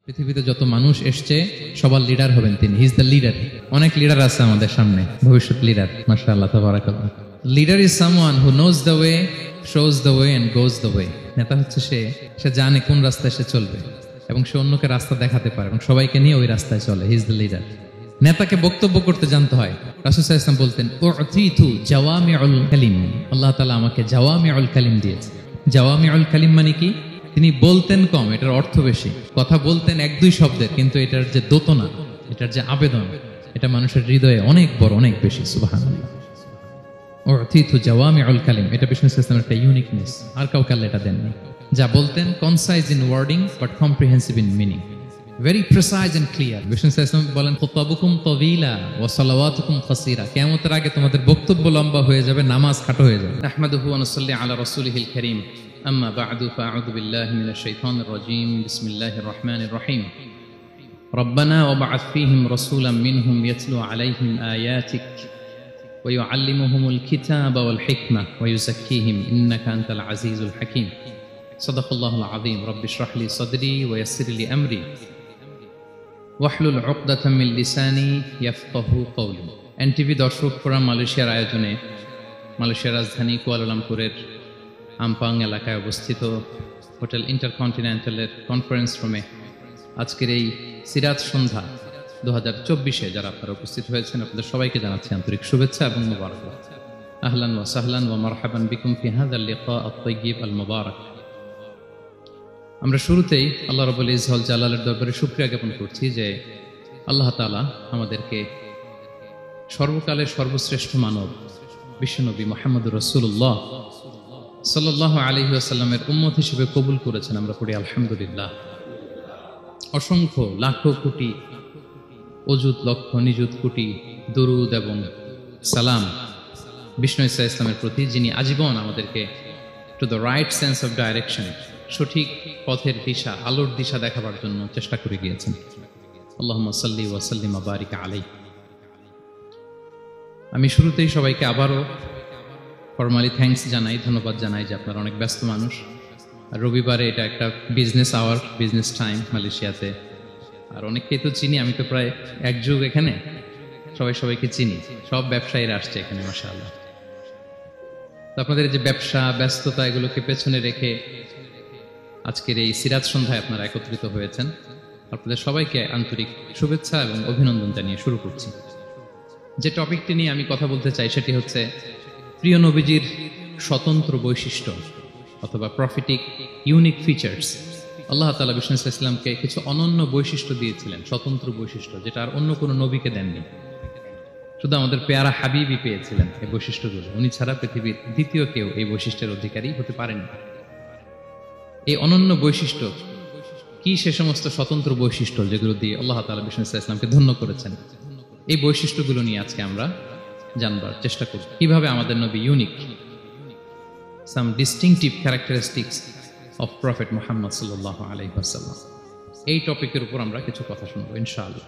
পৃথিবীতে যত মানুষ এসছে সবার লিডার হবেন তিনি। He is the leader. অনেক লিডার আছে আমাদের সামনে, ভবিষ্যৎ লিডার। মাশাআল্লাহ, তাবারাকাল্লাহ। Leader is someone who knows the way, shows the way and goes the way. নেতা হচ্ছে সে জানে কোন রাস্তায় সে চলবে এবং সে অন্যকে রাস্তা দেখাতে পারে এবং সবাইকে নিয়ে ওই রাস্তায় চলে। He is the leader. নেতাকে বক্তব্য করতে জানতে হয়। রাসূল সাল্লাল্লাহু আলাইহি ওয়াসাল্লাম বলতেন, উতিতু জাওয়ামিউল কালিম। আল্লাহ তাআলা আমাকে জাওয়ামিউল কালিম দিয়েছে। জাওয়ামিউল কালিম মানে কি? তিনি বলতেন কম, এটার অর্থ বেশি। কথা বলতেন এক দুই শব্দের, কিন্তু এটার যে দোতনা, এটার যে আবেদন, এটা মানুষের হৃদয়ে অনেক বড়, অনেক বেশি। সুবহানাল্লাহ। উতিতু জাওয়ামিউল কালিম, এটা বিষ্ণু সাল্লাল্লাহু আলাইহি ওয়াসাল্লামের একটা ইউনিকনেস। আর কাউকে আল্লাহ এটা দেননি। যা বলতেন concise in wording but comprehensive in meaning, very precise and clear. বিষ্ণু সাল্লাল্লাহু আলাইহি ওয়াসাল্লাম বলেন, খুতবাবুকুম তাওয়িলা ওয়া সালাওয়াতুকুম কাসীরা। কিয়ামতের আগে তোমাদের বক্তব্য লম্বা হয়ে যাবে, নামাজ খাটো হয়ে যাবে। নাহমাদুহু ওয়া নুসাল্লি আলা রাসূলিহিল কারীম। أما بعد فأعوذ بالله من الشيطان الرجيم. بسم الله الرحمن الرحيم. ربنا وابعث فيهم رسولا منهم يتلو عليهم آياتك ويعلمهم الكتاب والحكمة ويزكيهم إنك أنت العزيز الحكيم. صدق الله العظيم. رب اشرح لي صدري ويسر لي أمري واحلل عقدة من لساني يفقهوا قولي. NTV দর্শক ফোরাম মালয়েশিয়ার আয়োজনে মালয়েশিয়ার রাজধানী কুয়ালালামপুরের আমপাং এলাকায় অবস্থিত হোটেল ইন্টারকন্টিনেন্টালের কনফারেন্স রুমে আজকের এই সিরাত সন্ধ্যা 2024-এ যারা আপনারা উপস্থিত হয়েছেন, আপনাদের সবাইকে জানাচ্ছি আন্তরিক শুভেচ্ছা এবং মুবারকবাদ। আহলান ওয়া সাহলান ওয়া মারহাবান বিকুম ফি হাযাল লিকা আত-তাইয়্যিব আল মুবারাক। আমরা শুরুতেই আল্লাহ রাব্বুল ইজ্জত জালালের দরবারে শুকরিয়া জ্ঞাপন করছি যে আল্লাহ তাআলা আমাদেরকে সর্বকালের সর্বশ্রেষ্ঠ মানব বিশ্বনবী মুহাম্মদুর রাসূলুল্লাহ সাল্লাল্লাহু আলাইহি ওয়াসাল্লামের উম্মত হিসেবে কবুল করেছেন। আমরা পড়ি আলহামদুলিল্লাহ। অসংখ্য লাখো কোটি অযুত লক্ষ নিযুত কোটি দরুদ এবং সালাম বিষ্ণু ঈসা ইসলামের প্রতি, যিনি আজীবন আমাদেরকে to the right sense of direction, সঠিক পথের দিশা, আলোর দিশা দেখাবার জন্য চেষ্টা করে গিয়েছেন। আল্লাহুম্মা সাল্লি ওয়া সাল্লিম ওয়া বারিক আলাইহি। আমি শুরুতেই সবাইকে আবারও ফরমালি থ্যাঙ্কস জানাই, ধন্যবাদ জানাই যে আপনারা অনেক ব্যস্ত মানুষ। আর রবিবারে এটা একটা বিজনেস আওয়ার, বিজনেস টাইম মালয়েশিয়াতে। আর অনেককেই তো চিনি, আমি তো প্রায় এক যুগ এখানে, সবাইকে চিনি। সব ব্যবসায়ীরা আসছে এখানে, মাশাআল্লাহ। তো আপনাদের যে ব্যবসা ব্যস্ততা, এগুলোকে পেছনে রেখে আজকের এই সিরাত সন্ধ্যায় আপনারা একত্রিত হয়েছেন। আপনাদের সবাইকে আন্তরিক শুভেচ্ছা এবং অভিনন্দন জানিয়ে শুরু করছি। যে টপিকটি নিয়ে আমি কথা বলতে চাই সেটি হচ্ছে প্রিয় নবীজির স্বতন্ত্র বৈশিষ্ট্য অথবা প্রফিটিক ইউনিক ফিচার্স। আল্লাহ তাআলা বিষ্ণু ইসলামকে কিছু অনন্য বৈশিষ্ট্য দিয়েছিলেন, স্বতন্ত্র বৈশিষ্ট্য, যেটা আর অন্য কোনো নবীকে দেননি। শুধু আমাদের পেয়ারা হাবিবই পেয়েছিলেন এই বৈশিষ্ট্যগুলো। উনি ছাড়া পৃথিবীর দ্বিতীয় কেউ এই বৈশিষ্ট্যের অধিকারী হতে পারেনি। এই অনন্য বৈশিষ্ট্য কি? সে সমস্ত স্বতন্ত্র বৈশিষ্ট্য যেগুলো দিয়ে আল্লাহ তাআলা বিষ্ণু ইসলামকে ধন্য করেছেন। এই বৈশিষ্ট্যগুলো নিয়ে আজকে আমরা জানবার চেষ্টা করি, কিভাবে আমাদের নবী unique, some distinctive characteristics of prophet Muhammad সাল্লাল্লাহু আলাইহি ওয়াসাল্লাম। এই টপিকের উপর আমরা কিছু কথা শুনবো ইনশাআল্লাহ।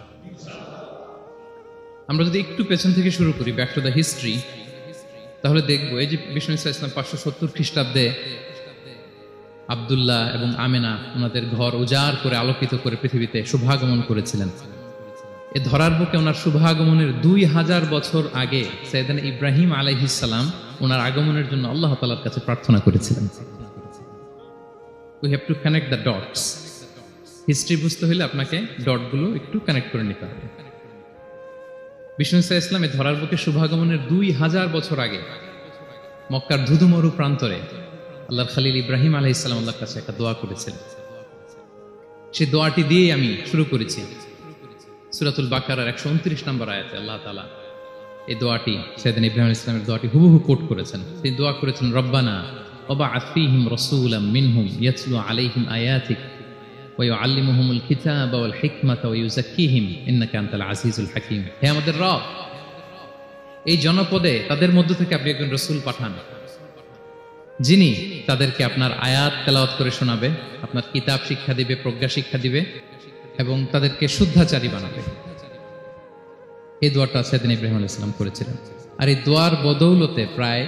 আমরা যদি একটু পেছন থেকে শুরু করি, ব্যাক টু দ্য হিস্ট্রি, তাহলে দেখবো এই যে বিষ্ণু ইসলাম 570 খ্রিস্টাব্দে আব্দুল্লাহ এবং আমেনা ওনাদের ঘর উজাড় করে আলোকিত করে পৃথিবীতে শুভাগমন করেছিলেন। এ ধরার বুকে ওনার শুভাগমনের 2000 বছর আগে সাইয়েদনা ইব্রাহিম আলাইহিস সালাম ওনার আগমনের জন্য আল্লাহ তাআলার কাছে প্রার্থনা করেছিলেন। We have to connect the dots. History বুঝতে হলে আপনাকে ডটগুলো একটু কানেক্ট করে নিতে হবে। বিষ্ণু ইসলাম এ ধরার বুকে শুভাগমনের 2000 বছর আগে মক্কার ধুধুমরু প্রান্তরে আল্লাহর খলিল ইব্রাহিম আলাইহিস সালাম আল্লাহর কাছে একটা দোয়া করেছিলেন। সেই দোয়াটি দিয়েই আমি শুরু করেছি। সূরাতুল বাকারার 129 নম্বর আয়াতে আল্লাহ তাআলা এই দোয়াটি, সাইয়েদনা ইব্রাহিম আলাইহিস সালামের দোয়াটি হুবহু কোট করেছেন। তিনি দোয়া করেছেন, রব্বানা ওয়াবআথ ফীহিম রাসূলাম মিনহুম ইয়াতলু আলাইহিম আয়াতিক ওয়া ইউআল্লিমুহুমুল কিতাবা ওয়াল হিকমাতা ওয়া ইউযাক্কিহিম ইন্নাকা আনতাল আজিজুল হাকীম। হে আমাদের রব, এই জনপদে তাদের মধ্য থেকে আপনি একজন রাসূল পাঠান, যিনি তাদেরকে আপনার আয়াত তেলাওয়াত করে শোনাবে, আপনার কিতাব শিক্ষা দিবে, প্রজ্ঞা শিক্ষা দিবে এবং তাদেরকে শুদ্ধাচারী বানাবে। এই দোয়াটা সাইয়েদনা ইব্রাহিম আলাইহিস সালাম করেছিলেন। আর এই দোয়ার বদৌলতে প্রায়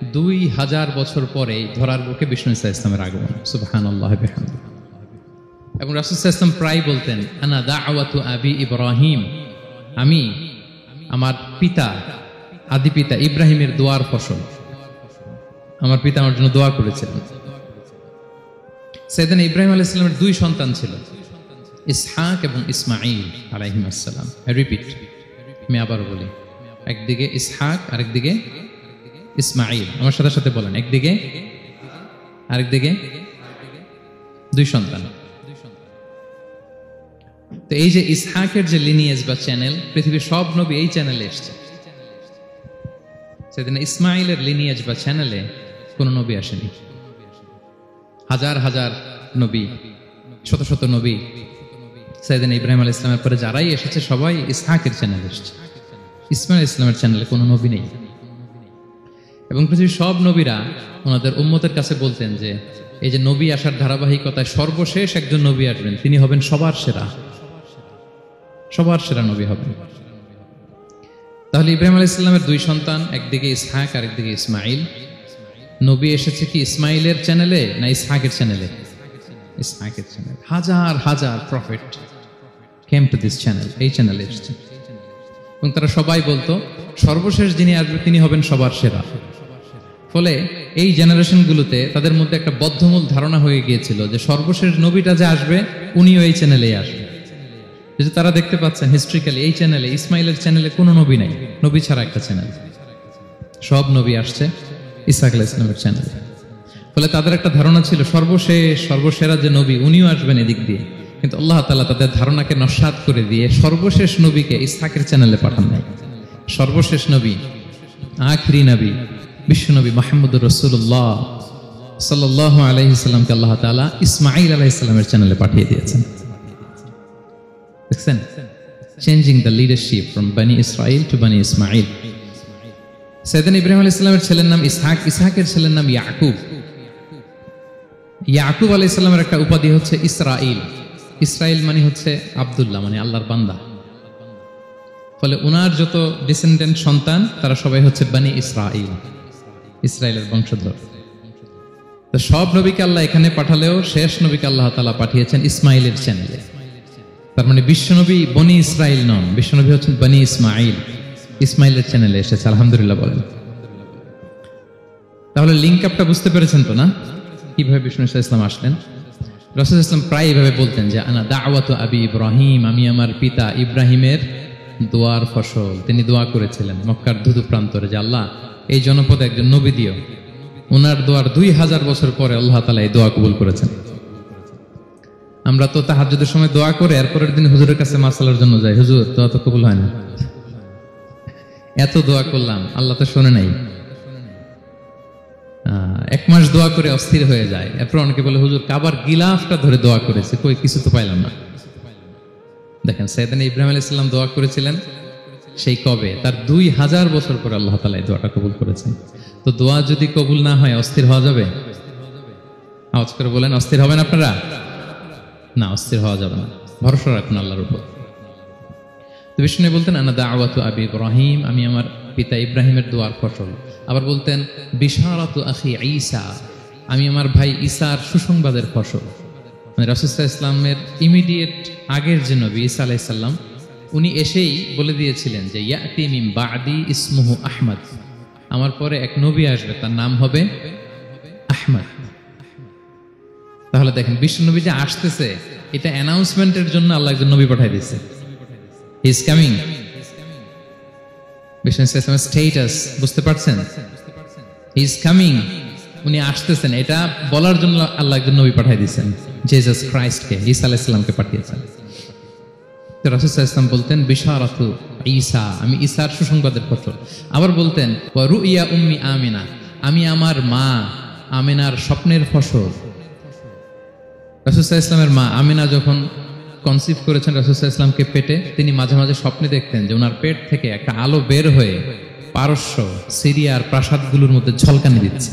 2000 বছর পরে ধরার বুকে বিষ্ণু ইসা ইসলামের আগমন। সুবহানাল্লাহ বিহামদিহি। এবং রাসূল সাল্লাল্লাহু আলাইহি ওয়াসাল্লাম প্রায় বলতেন, আনা দাওয়াতু আবি ইব্রাহিম, আমি আমার পিতা, আদি পিতা ইব্রাহিমের দোয়ার ফসল। আমার পিতা আমার জন্য দোয়া করেছিলেন। সাইয়েদনা ইব্রাহিম আলাইহিস সালামের দুই সন্তান ছিল, ইসহাক এবং ইসমাঈল আলাইহিস সালাম। রিপিট, আমি আবার বলি, একদিকে ইসহাক আরেকদিকে ইসমাঈল। আমার সাথে সাথে বলেন, একদিকে আরেকদিকে দুই সন্তান। তো এই যে ইসহাকের যে লিনিয়েজ বা চ্যানেল, পৃথিবীর সব নবী এই চ্যানেলে এসছে। সেদিন ইসমাইলের লিনিয়েজ বা চ্যানেলে কোন নবী আসেনি। হাজার হাজার নবী, শত শত নবী সাইয়েদনা ইব্রাহিম আলাইহিস সালামের পরে যারাই এসেছে সবাই ইসহাকের চ্যানেলে এসেছে। ইসমাইল ইসলামের চ্যানেলে কোনো নবী নেই। এবং পৃথিবীর সব নবীরা ওনাদের উম্মতের কাছে বলতেন যে এই যে নবী আসার ধারাবাহিকতায় সর্বশেষ একজন নবী আসবেন, তিনি হবেন সবার সেরা, সবার সেরা নবী হবেন। তাহলে ইব্রাহিম আলাইহিস সালামের দুই সন্তান, একদিকে ইসহাক আরেকদিকে ইসমাইল। নবী এসেছে কি ইসমাইলের চ্যানেলে না ইসহাকের চ্যানেলে? ইসহাকের চ্যানেলে। হাজার হাজার prophet came to this channel, এই চ্যানেলে এসেছে। এবং তারা সবাই বলতো সর্বশেষ যিনি আসবে তিনি হবেন সবার সেরা। ফলে এই জেনারেশনগুলোতে তাদের মধ্যে একটা বদ্ধমূল ধারণা হয়ে গিয়েছিল যে সর্বশেষ নবীটা যে আসবে উনিও এই চ্যানেলেই আসবে। যে তারা দেখতে পাচ্ছেন হিস্ট্রিক্যালি এই চ্যানেলে, ইসমাইলের চ্যানেলে কোনো নবী নাই, নবী ছাড়া একটা চ্যানেল। সব নবী আসছে ইসহাক আলাইহিস সালামের চ্যানেলে। ফলে তাদের একটা ধারণা ছিল সর্বশেষ সর্বসেরা যে নবী উনিও আসবেন এদিক দিয়ে। কিন্তু আল্লাহ তাআলা তাদের ধারণাকে নস্যাৎ করে দিয়ে সর্বশেষ নবীকে ইসহাকের চ্যানেলে পাঠান নাই। সর্বশেষ নবী, আখিরি নবী, বিশ্বনবী মুহাম্মদুর রাসূলুল্লাহ সাল্লাল্লাহু আলাইহি সাল্লামকে আল্লাহ তাআলা ইসমাঈল আলাইহিস সালামের চ্যানেলে পাঠিয়ে দিয়েছেন। দেখছেন, চেঞ্জিং দ্য লিডারশিপ ফ্রম বনি ইসরাইল টু বনি ইসমাঈল। সাইয়েদনা ইব্রাহিম আলাইহিস সালামের ছেলের নাম ইসহাক, ইসহাকের ছেলের নাম ইয়াকুব। ইয়াকুব আলাইহিস সালামের একটা উপাধি হচ্ছে ইসরাইল। ইসরাইল মানে হচ্ছে আব্দুল্লাহ, মানে আল্লাহর বান্দা। ফলে উনার যত ডিসেন্ডেন্ট সন্তান তারা সবাই হচ্ছে বনি ইসরাইল, ইসরাইলের বংশধর। তো সব নবীকে আল্লাহ এখানে পাঠালেও শেষ নবীকে আল্লাহ তাআলা পাঠিয়েছেন ইসমাইলের চ্যানেলে। তার মানে বিশ্বনবী বনি ইসরাইল নন, বিশ্বনবী হচ্ছেন বনি ইসমাইল, ইসমাইলের চ্যানেলে এসেছে। আলহামদুলিল্লাহ বলেন। তাহলে লিঙ্ক আপটা বুঝতে পেরেছেন তো না, কিভাবে বিষ্ণু ইসলাম আসলেন? রাসূল ইসলাম প্রায় এইভাবে বলতেন যে আনা দাওয়াতু আবি ইব্রাহিম, আমি আমার পিতা ইব্রাহিমের দোয়ার ফসল। তিনি দোয়া করেছিলেন মক্কার ধুধু প্রান্তরে যে আল্লাহ এই জনপদে একজন নবী দিও। ওনার দোয়ার 2000 বছর পরে আল্লাহ তাআলা এই দোয়া কবুল করেছেন। আমরা তো তাহাজ্জুদের সময় দোয়া করে এরপরের দিন হুজুরের কাছে মাসালার জন্য যাই, হুজুর দোয়া তো কবুল হয় না। এত দোয়া করলাম আল্লাহ তো শুনে নাই। 1 মাস দোয়া করে অস্থির হয়ে যায়। এরপর অনেকে বলে হুজুর কাবার গিলাফটা ধরে দোয়া করেছে, কই কিছু তো পাইলাম না। দেখেন সাইয়েদনা ইব্রাহিম আলাইহিস সালাম দোয়া করেছিলেন সেই কবে, তার 2000 বছর পরে আল্লাহ তাআলা এই দোয়াটা কবুল করেছেন। তো দোয়া যদি কবুল না হয় অস্থির হওয়া যাবে? আওয়াজ করে বলেন, অস্থির হবেন আপনারা? না, অস্থির হওয়া যাবে না, ভরসা রাখুন আল্লাহর উপর। তো বিষ্ণু বলতেন আনা দাওয়াতু আবি ইব্রাহিম, আমি আমার পিতা ইব্রাহিমের দোয়ার ফসল। আবার বলতেন বিশারাতু আখি ঈসা, আমি আমার ভাই ঈসার সুসংবাদের ফসল। মানে রাসূল সাল্লাল্লাহু আলাইহি ওয়াসাল্লামের ইমিডিয়েট আগের যে নবী ঈসা আলাইহিস সালাম, উনি এসেই বলে দিয়েছিলেন যে ইয়াতি মিন বাদি ইসমুহু আহমদ, আমার পরে এক নবী আসবে তার নাম হবে আহমদ। তাহলে দেখেন বিশ্বনবী যে আসতেছে এটা অ্যানাউন্সমেন্টের জন্য আল্লাহ একজন নবী পাঠিয়ে দিয়েছে। He is coming. বিশ্বনবীর স্ট্যাটাস বুঝতে পারছেন? হি ইজ কামিং, উনি আসতেছেন, এটা বলার জন্য আল্লাহ একজন নবী পাঠিয়ে দিয়েছেন, জিসাস ক্রাইস্টকে, ঈসা আলাইহিস সালামকে পাঠিয়েছেন। তো রাসূল সাল্লাল্লাহু আলাইহি ওয়াসাল্লাম বলতেন বিশারাতু ঈসা, আমি ঈসার সুসংবাদের ফসল। আবার বলতেন ওয়া রুইয়া উম্মি আমিনা, আমি আমার মা আমিনার স্বপ্নের ফসল। রাসূল সাল্লাল্লাহু আলাইহি ওয়াসাল্লামের মা আমিনা যখন কনসিভ করেছেন রাসূল সাল্লাল্লাহু আলাইহি ওয়াসাল্লামকে পেটে, তিনি মাঝে মাঝে স্বপ্নে দেখতেন যে ওনার পেট থেকে একটা আলো বের হয়ে পারস্য সিরিয়ার প্রাসাদগুলোর মধ্যে ঝলকানি দিচ্ছে।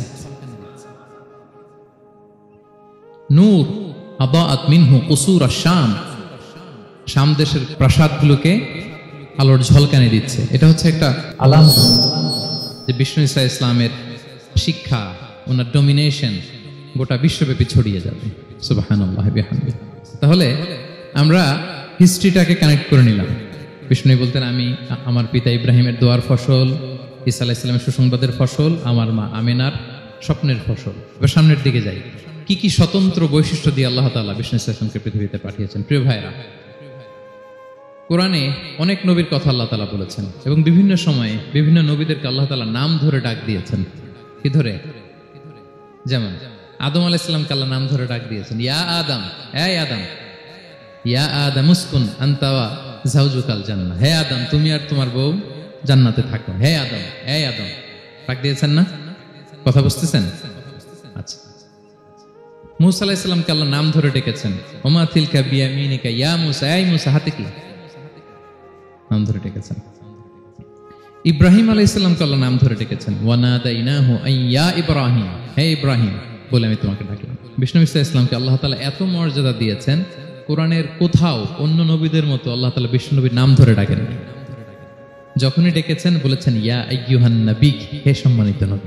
নূর আদাআত মিনহু কুসুর আশ-শাম, শাম দেশের প্রাসাদগুলোকে আলোর ঝলকানি দিচ্ছে। এটা হচ্ছে একটা আলামত যে বিষ্ণু ঈসা ইসলামের শিক্ষা, ওনার ডমিনেশন গোটা বিশ্বব্যাপী ছড়িয়ে যাবে। সুবহানাল্লাহি ওয়া বিহামদিহি। তাহলে আমরা হিস্ট্রিটাকে কানেক্ট করে নিলাম। বিষ্ণু বলতেন, আমি আমার পিতা ইব্রাহিমের দোয়ার ফসল, ঈসা আলাইহিস সালামের সুসংবাদের ফসল, আমার মা আমেনার স্বপ্নের ফসল। এবার সামনের দিকে যাই, কি কি স্বতন্ত্র বৈশিষ্ট্য দিয়ে আল্লাহ তাআলা বিষ্ণু ইসলামকে পৃথিবীতে পাঠিয়েছেন। প্রিয় ভাইরা, কোরআনে অনেক নবীর কথা আল্লাহ তাআলা বলেছেন এবং বিভিন্ন সময়ে বিভিন্ন নবীদেরকে আল্লাহ তাআলা নাম ধরে ডাক দিয়েছেন। কি ধরে? যেমন আদম আলাইহিস সালামকে আল্লাহ নাম ধরে ডাক দিয়েছেন, ইয়া আদম, এই আদম, ইয়া আদম উসকুন আনতা ওয়া যাওজুকাল জান্নাহ, হে আদম তুমি আর তোমার বউ জান্নাতে থাকো, হে আদম, এই আদম, ডাক দিয়েছেন না? কথা বুঝতেছেন? আচ্ছা, মূসা আলাইহিস সালামকে আল্লাহ নাম ধরে ডেকেছেন, ওমা তিলকা বিয়ামিনিকা ইয়া মূসা, এই মূসা হাতে কি, নাম ধরে ডেকেছেন। ইব্রাহিম আলাইহিস সালামকে আল্লাহ নাম ধরে ডেকেছেন, ওয়ানাদাইনাহু আইয়া ইব্রাহিম, হে ইব্রাহিম বলে আমি তোমাকে ডাকলাম। বিষ্ণু ইসলামকে আল্লাহ তাআলা এত মর্যাদা দিয়েছেন, কোরআনের কোথাও অন্য নবীদের মতো আল্লাহ তাআলা বিষ্ণু নবীর নাম ধরে ডাকেন। যখনই ডেকেছেন বলেছেন ইয়া আইয়ুহান নবী, হে সম্মানিত নবী।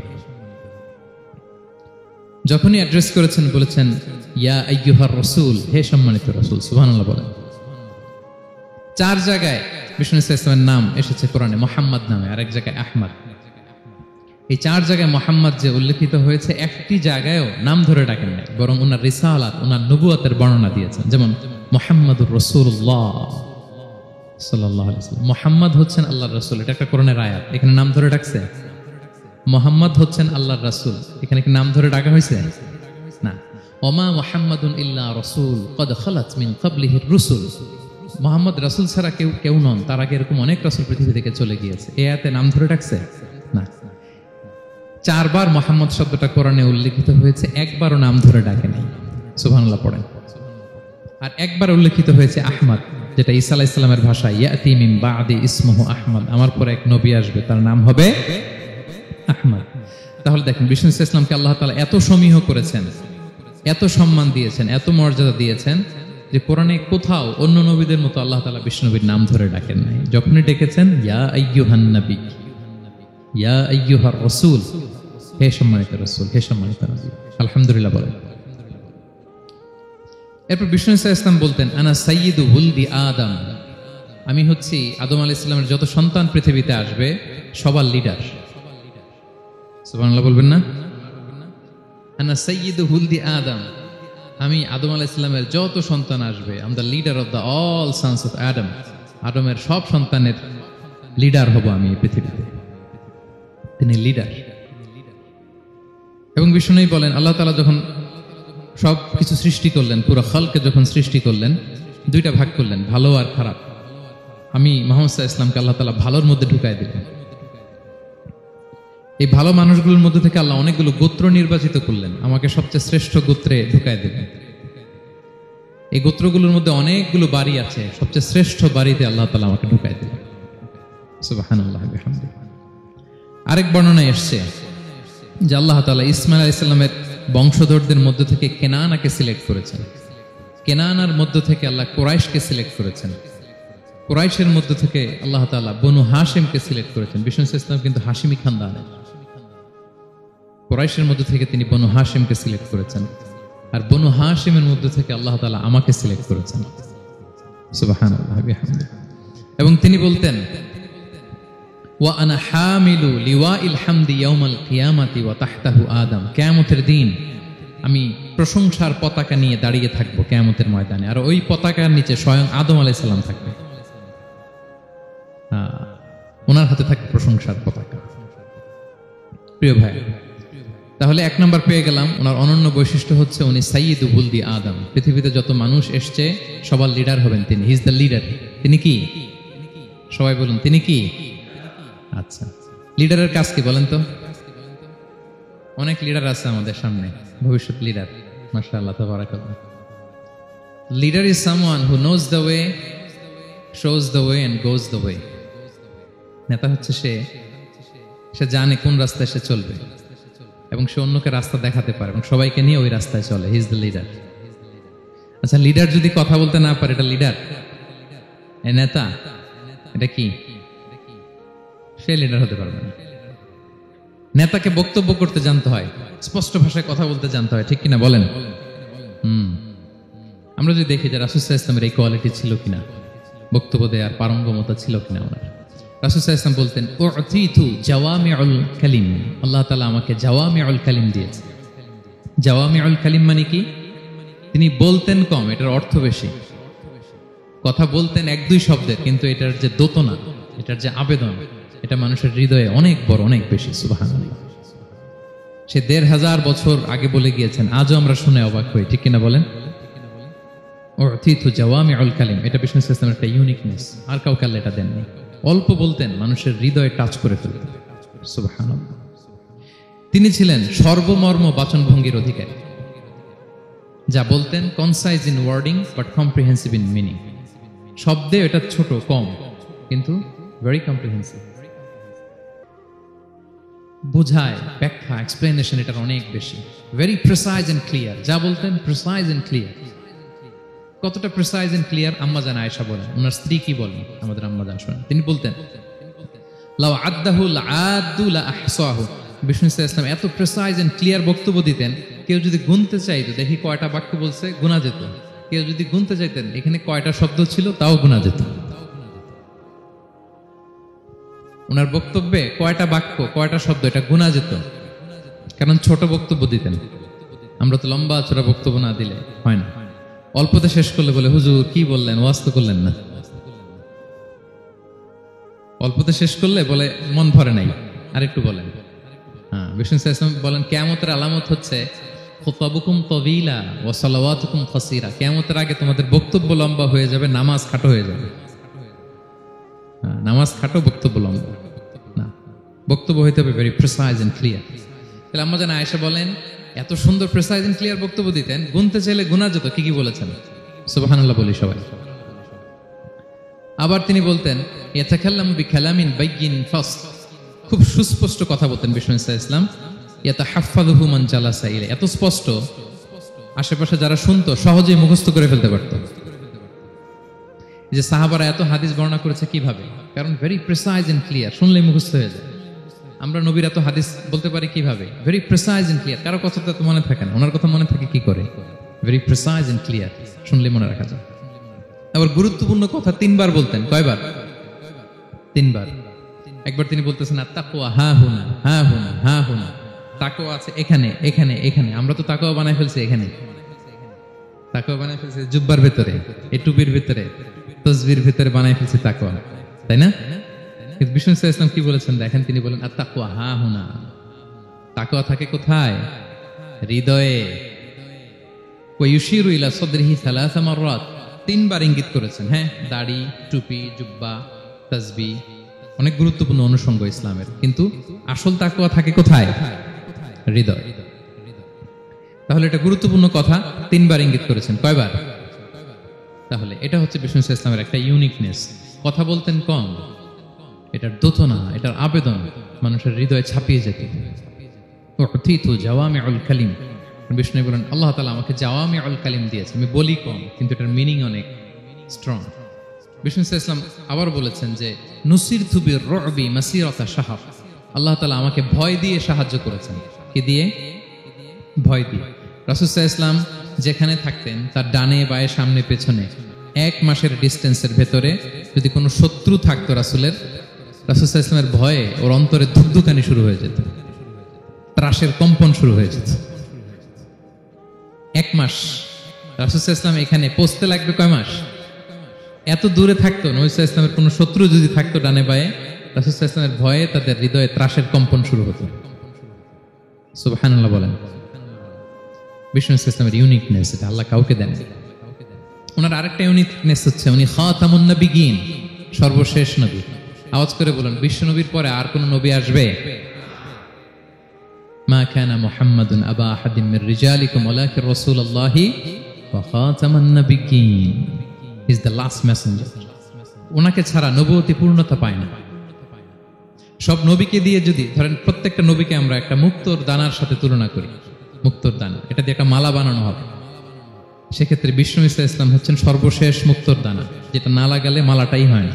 যখনই অ্যাড্রেস করেছেন বলেছেন ইয়া আইয়ুহার রাসূল, হে সম্মানিত রাসূল। সুবহানাল্লাহ বলেন। 4 জায়গায় বিষ্ণু ইসলামের নাম এসেছে কোরআনে মুহাম্মদ নামে, আর এক জায়গায় আহমদ। এই 4 জায়গায় মুহাম্মদ যে উল্লেখিত হয়েছে, একটি জায়গায়ও নাম ধরে ডাকেন নাই, বরং ওনার রিসালাত, ওনার নবুয়তের বর্ণনা দিয়েছেন। যেমন মুহাম্মাদুর রাসূলুল্লাহ সাল্লাল্লাহু আলাইহি ওয়াসাল্লাম, মুহাম্মদ হচ্ছেন আল্লাহর রাসূল, এটা একটা কোরআনের আয়াত। এখানে নাম ধরে ডাকছে? মুহাম্মদ হচ্ছেন আল্লাহর রাসূল, এখানে কি নাম ধরে ডাকা হয়েছে? না। ওমা মুহাম্মাদুন ইল্লা রাসূল ক্বাদ খালাত মিন ক্বাবলিহির রুসুল, মুহাম্মদ রাসূল ছাড়া কেউ নন, তার আগে এরকম অনেক রাসূল পৃথিবী থেকে চলে গিয়েছে। এই আয়াতে নাম ধরে ডাকছে? না। 4 বার মুহাম্মদ শব্দটা কোরআনে উল্লেখিত হয়েছে, একবারও নাম ধরে ডাকে নাই। সুবহানাল্লাহ পড়েন। আর একবার উল্লেখিত হয়েছে আহমদ, যেটা ঈসা আলাইহিস সালামের ভাষা, ইয়াতি মিন বাদি ইসমুহু আহমদ, আমার পরে এক নবী আসবে, তার নাম হবে আহমদ। তাহলে দেখেন বিষ্ণু ইসলামকে আল্লাহ তাআলা এত সমীহ করেছেন, এত সম্মান দিয়েছেন, এত মর্যাদা দিয়েছেন যে কোরআনে কোথাও অন্য নবীদের মতো আল্লাহ তাআলা বিষ্ণু নবীর নাম ধরে ডাকেন নাই। যখনই ডেকেছেন ইয়া আইয়ুহান নবী, ইয়া আইয়ুহার রাসূল, হে সম্মানিত রাসূল, হে সম্মানিত নবী। আলহামদুলিল্লাহ বলেন। এরপর বিষ্ণু ইসলাম বলতেন, আনা সাইয়্যিদু ওয়ালদি আদম, আমি হচ্ছি আদম আলাইহিস সালামের যত সন্তান পৃথিবীতে আসবে সবার লিডার। সুবহানাল্লাহ বলবেন না? আনা সাইয়্যিদু ওয়ালদি আদম, আমি আদম আলাইহিস সালামের যত সন্তান আসবে, I am the leader of the all sons of Adam, আদমের সব সন্তানের লিডার হব আমি এই পৃথিবীতে। তিনি লিডার। এবং বিষ্ণু বলেন, আল্লাহ তাআলা যখন সব কিছু সৃষ্টি করলেন, পুরো খালকে যখন সৃষ্টি করলেন, 2টা ভাগ করলেন, ভালো আর খারাপ। আমি মুহাম্মদ সাল্লাল্লাহু আলাইহি ওয়াসাল্লামকে আল্লাহ তাআলা ভালোর মধ্যে ঢুকায় দিলেন। এই ভালো মানুষগুলোর মধ্যে থেকে আল্লাহ অনেকগুলো গোত্র নির্বাচিত করলেন, আমাকে সবচেয়ে শ্রেষ্ঠ গোত্রে ঢুকায় দিলেন। এই গোত্রগুলোর মধ্যে অনেকগুলো বাড়ি আছে, সবচেয়ে শ্রেষ্ঠ বাড়িতে আল্লাহ তাআলা আমাকে ঢুকায় দিলেন। সুবহানাল্লাহ বিহামদিহি। আরেক বর্ণনায় এসেছে যে আল্লাহ তাআলা ইসমাঈল আলাইহিস সালামের বংশধরদের মধ্য থেকে কেনানাকে সিলেক্ট করেছেন। কেনানার মধ্য থেকে আল্লাহ কুরাইশকে সিলেক্ট করেছেন। কুরাইশের মধ্য থেকে আল্লাহ তাআলা বনু হাশিমকে সিলেক্ট করেছেন। বিষ্ণু ইসলাম কিন্তু হাশিমি খানদানের। কুরাইশের মধ্য থেকে তিনি বনু হাশিমকে সিলেক্ট করেছেন, আর বনু হাশিমের মধ্য থেকে আল্লাহ তাআলা আমাকে সিলেক্ট করেছেন। সুবহানাল্লাহ বিহামদিহি। এবং তিনি বলতেন, ওয়া আনা হামিলু লিওয়াইল হামদি ইয়াউমাল কিয়ামাতি ওয়া তাহতাহু আদম, কিয়ামতের দিন আমি প্রশংসার পতাকা নিয়ে দাঁড়িয়ে থাকবো কিয়ামতের ময়দানে, আর ওই পতাকার নিচে স্বয়ং আদম আলাইহিস সালাম থাকবে। ওনার হাতে থাকবে প্রশংসার পতাকা। প্রিয় ভাই, তাহলে 1 নম্বর পেয়ে গেলাম, ওনার অনন্য বৈশিষ্ট্য হচ্ছে উনি সাইয়্যিদু ওয়ালদি আদম। পৃথিবীতে যত মানুষ এসছে সবার লিডার হবেন তিনি। He is the leader. তিনি কি? সবাই বলুন, তিনি কি? আচ্ছা, লিডারের কাজ কি বলেন তো? অনেক লিডার আছে আমাদের সামনে, ভবিষ্যৎ লিডার। মাশাআল্লাহ, তাবারাকাল্লাহ। Leader is someone who knows the way, shows the way and goes the way. নেতা হচ্ছে সে জানে কোন রাস্তায় সে চলবে এবং সে অন্যকে রাস্তা দেখাতে পারে এবং সবাইকে নিয়ে ওই রাস্তায় চলে। He is the leader. আচ্ছা, লিডার যদি কথা বলতে না পারে, এটা লিডার? এ নেতা? এটা কি? সে লিডার হতে পারবে না। নেতাকে বক্তব্য করতে জানতে হয়, স্পষ্ট ভাষায় কথা বলতে জানতে হয়, ঠিক কিনা বলেন? আমরা যদি দেখি যে রাসূল সাল্লাল্লাহু আলাইহি ওয়াসাল্লামের এই কোয়ালিটি ছিল কিনা, বক্তব্য দেওয়ার পারঙ্গমতা ছিল কিনা ওনার। রাসূল সাল্লাল্লাহু আলাইহি ওয়াসাল্লাম বলতেন উতিতু জাওয়ামিউল কালিম, আল্লাহ তাআলা আমাকে জাওয়ামিউল কালিম দিয়েছে। জাওয়ামিউল কালিম মানে কি? তিনি বলতেন কম, এটার অর্থ বেশি। কথা বলতেন এক দুই শব্দের, কিন্তু এটার যে দোতনা, এটার যে আবেদন, এটা মানুষের হৃদয়ে অনেক বড়, অনেক বেশি। সুবহানাল্লাহ। সে ১৫০০ বছর আগে বলে গিয়েছেন, আজও আমরা শুনে অবাক হই, ঠিক কিনা বলেন? উতিতু জাওয়ামিউল কালিম, এটা বিষ্ণু সাল্লাল্লাহু আলাইহি ওয়াসাল্লামের একটা ইউনিকনেস, আর কাউকে আল্লাহ এটা দেননি। অল্প বলতেন, মানুষের হৃদয়ে টাচ করে ফেলতেন। সুবহানাল্লাহ। তিনি ছিলেন সর্বমর্ম বাচনভঙ্গির অধিকারী। যা বলতেন concise in wording but comprehensive in meaning. শব্দে এটা ছোট কম, কিন্তু ভেরি কম্প্রিহেন্সিভ। বোঝায়, ব্যাখ্যা, এক্সপ্লেনেশন এটার অনেক বেশি। Very precise and clear. যা বলতেন প্রিসাইজ এন্ড ক্লিয়ার। কতটা প্রিসাইজ এন্ড ক্লিয়ার আম্মা জান আয়েশা বলেন, ওনার স্ত্রী কি বলেন আমাদের আম্মা জান শুনেন। তিনি বলতেন লাউ আদ্দাহু লাআদ্দু লা আহসাহু। বিষ্ণু সাল্লাল্লাহু আলাইহি ওয়াসাল্লাম এত প্রিসাইজ এন্ড ক্লিয়ার বক্তব্য দিতেন, কেউ যদি গুনতে চাইতো, দেখি কয়টা বাক্য বলছে, গোনা যেত। কেউ যদি গুনতে চাইতেন এখানে কয়টা শব্দ ছিল, তাও গোনা যেত। ওনার বক্তব্যে কয়টা বাক্য, কয়টা শব্দ, এটা গোনা যেত, কারণ ছোট বক্তব্য দিতেন। আমরা তো লম্বা চড়া বক্তব্য না দিলে হয় না। অল্পতে শেষ করলে বলে হুজুর কি বললেন, ওয়াজ তো করলেন না। অল্পতে শেষ করলে বলে মন ভরে নাই, আর একটু বলেন। হ্যাঁ, বিষ্ণু সাল্লাল্লাহু আলাইহি ওয়াসাল্লাম বলেন কিয়ামতের আলামত হচ্ছে খুতবাকুম তাওয়িলা ওয়া সালাওয়াতুকুম কাসীরা। কিয়ামতের আগে তোমাদের বক্তব্য লম্বা হয়ে যাবে, নামাজ খাটো হয়ে যাবে। হ্যাঁ, নামাজ খাটো, বক্তব্য লম্বা না। বক্তব্য হইতে হবে ভেরি প্রিসাইজ এন্ড ক্লিয়ার। তাহলে আম্মা জান আয়েশা বলেন এত সুন্দর প্রিসাইজ এন্ড ক্লিয়ার বক্তব্য দিতেন, গুনতে চাইলে গুনা যেত। কি কি বলেছেন? সুবহানাল্লাহ বলি সবাই। আবার তিনি বলতেন ইয়াতাকাল্লামু বিকালামিন বাইয়িন ফাসল। খুব সুস্পষ্ট কথা বলতেন বিষ্ণু সাল্লাল্লাহু আলাইহি ওয়াসাল্লাম। ইয়াতাহাফফাযুহু মান জালাসা ইলাইহি, এত স্পষ্ট আশেপাশে যারা শুনতো সহজেই মুখস্থ করে ফেলতে পারত। যে সাহাবারা এত হাদিস বর্ণনা করেছে কিভাবে? কারণ ভেরি প্রিসাইজ এন্ড ক্লিয়ার, শুনলেই মুখস্থ হয়ে যায়। আমরা নবীর এত হাদিস বলতে পারি কিভাবে? Very precise and clear. কারো কথা তো মনে থাকে না, ওনার কথা মনে থাকে কি করে? ভেরি প্রিসাইজ এন্ড ক্লিয়ার, শুনলে মনে রাখা যায়। আবার গুরুত্বপূর্ণ কথা 3 বার বলতেন। কয়বার? 3 বার। একবার তিনি বলতেছেন আত্তাকওয়া হা হুনা, হা হুনা, হা হুনা। তাকওয়া আছে এখানে, এখানে, এখানে। আমরা তো তাকওয়া বানাই ফেলছি এখানে, তাকওয়া বানাই ফেলছি জুব্বার ভিতরে, এই টুপির ভিতরে, তসবির ভিতরে বানাই ফেলছি তাকওয়া, তাই না? কিন্তু বিষ্ণু সাল্লাল্লাহু আলাইহি ওয়াসাল্লাম কি বলেছেন দেখেন, তিনি বলেন আত্তাকওয়া হা হুনা। তাকওয়া থাকে কোথায়? হৃদয়ে। ওয়া ইউশিরু ইলা সাদরিহি 3 মাররাত। 3 বার ইঙ্গিত করেছেন। হ্যাঁ, দাড়ি, টুপি, জুব্বা, তাসবিহ অনেক গুরুত্বপূর্ণ অনুষঙ্গ ইসলামের, কিন্তু আসল তাকওয়া থাকে কোথায়? হৃদয়। তাহলে এটা গুরুত্বপূর্ণ কথা, 3 বার ইঙ্গিত করেছেন। কয়বার? তাহলে এটা হচ্ছে বিষ্ণু সাল্লাল্লাহু আলাইহি ওয়াসাল্লামের একটা ইউনিকনেস। কথা বলতেন কম, এটার দোতনা, এটার আবেদন মানুষের হৃদয়ে ছাপিয়ে যেত। উতিতু জাওয়ামিউল কালিম। বিষ্ণু বলেন আল্লাহ তাআলা আমাকে জাওয়ামিউল কালিম দিয়েছে, আমি বলি কম কিন্তু এটার মিনিং অনেক স্ট্রং। বিষ্ণু সাল্লাল্লাহু আলাইহি ওয়াসাল্লাম আবার বলেছেন যে নুসিরতু বির-রু'বি মাসিরাতা শাহর। আল্লাহ তাআলা আমাকে ভয় দিয়ে সাহায্য করেছেন। কি দিয়ে? ভয় দিয়ে। রাসূল সাল্লাল্লাহু আলাইহি ওয়াসাল্লাম যেখানে থাকতেন তার ডানে বায়ে সামনে পেছনে 1 মাসের ডিস্টেন্সের ভেতরে যদি কোনো শত্রু থাকতো রাসূল সাল্লাল্লাহু আলাইহি ওয়াসাল্লামের ভয়ে ওর অন্তরে ধুকধুকানি শুরু হয়ে যেত, ত্রাসের কম্পন শুরু হয়ে যেত। 1 মাস রাসূল সাল্লাল্লাহু আলাইহি ওয়াসাল্লাম এখানে পৌঁছতে লাগবে কয় মাস? এত দূরে থাকতো, নবী সাল্লাল্লাহু আলাইহি ওয়াসাল্লামের কোনো শত্রু যদি থাকতো ডানে বায়ে, রাসূল সাল্লাল্লাহু আলাইহি ওয়াসাল্লামের ভয়ে তাদের হৃদয়ে ত্রাসের কম্পন শুরু হতো। সুবহানাল্লাহ বলেন। বিষ্ণু সাল্লাল্লাহু আলাইহি ওয়াসাল্লামের ইউনিকনেস, এটা আল্লাহ কাউকে দেন। ওনার আরেকটা ইউনিকনেস হচ্ছে উনি খাতামুন নবিয়্যিন, সর্বশেষ নবী। আওয়াজ করে বলুন, বিশ্ব নবীর পরে আর কোন নবী আসবে? মা কানা মুহাম্মাদুন আবা আহাদিম মির রিজালিকুম ওয়ালাকিন রাসূলুল্লাহি ওয়া খাতামুন নবিয়্যিন। He is the last messenger. ওনাকে ছাড়া নবুয়তি পূর্ণতা পায় না। সব নবীকে দিয়ে যদি ধরেন প্রত্যেকটা নবীকে আমরা একটা মুক্তোর দানার সাথে তুলনা করি, মুক্তোর দানা, এটা দিয়ে একটা মালা বানানো হবে, সেক্ষেত্রে বিষ্ণু ইসলাম হচ্ছেন সর্বশেষ মুক্তোর দানা, যেটা না লাগালে মালাটাই হয় না।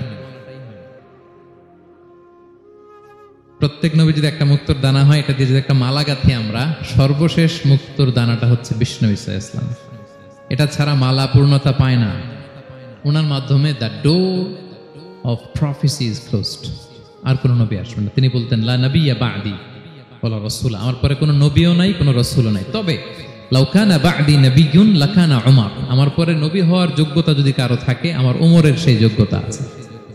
প্রত্যেক নবী যদি একটা মুক্তোর দানা হয়, এটা দিয়ে যদি একটা মালা গাঁথি আমরা, সর্বশেষ মুক্তোর দানাটা হচ্ছে বিষ্ণু ইসলাম। এটা ছাড়া মালা পূর্ণতা পায় না। ওনার মাধ্যমে the door of prophecy is closed. আর কোনো নবী আসবেন না। তিনি বলতেন লা নবিয়্যা বা'দি ওয়ালা রাসূল, আমার পরে কোনো নবীও নাই, কোনো রাসূলও নাই। তবে লাউ কানা বা'দি নবিয়্যুন লাকানা উমর, আমার পরে নবী হওয়ার যোগ্যতা যদি কারো থাকে, আমার উমরের সেই যোগ্যতা আছে।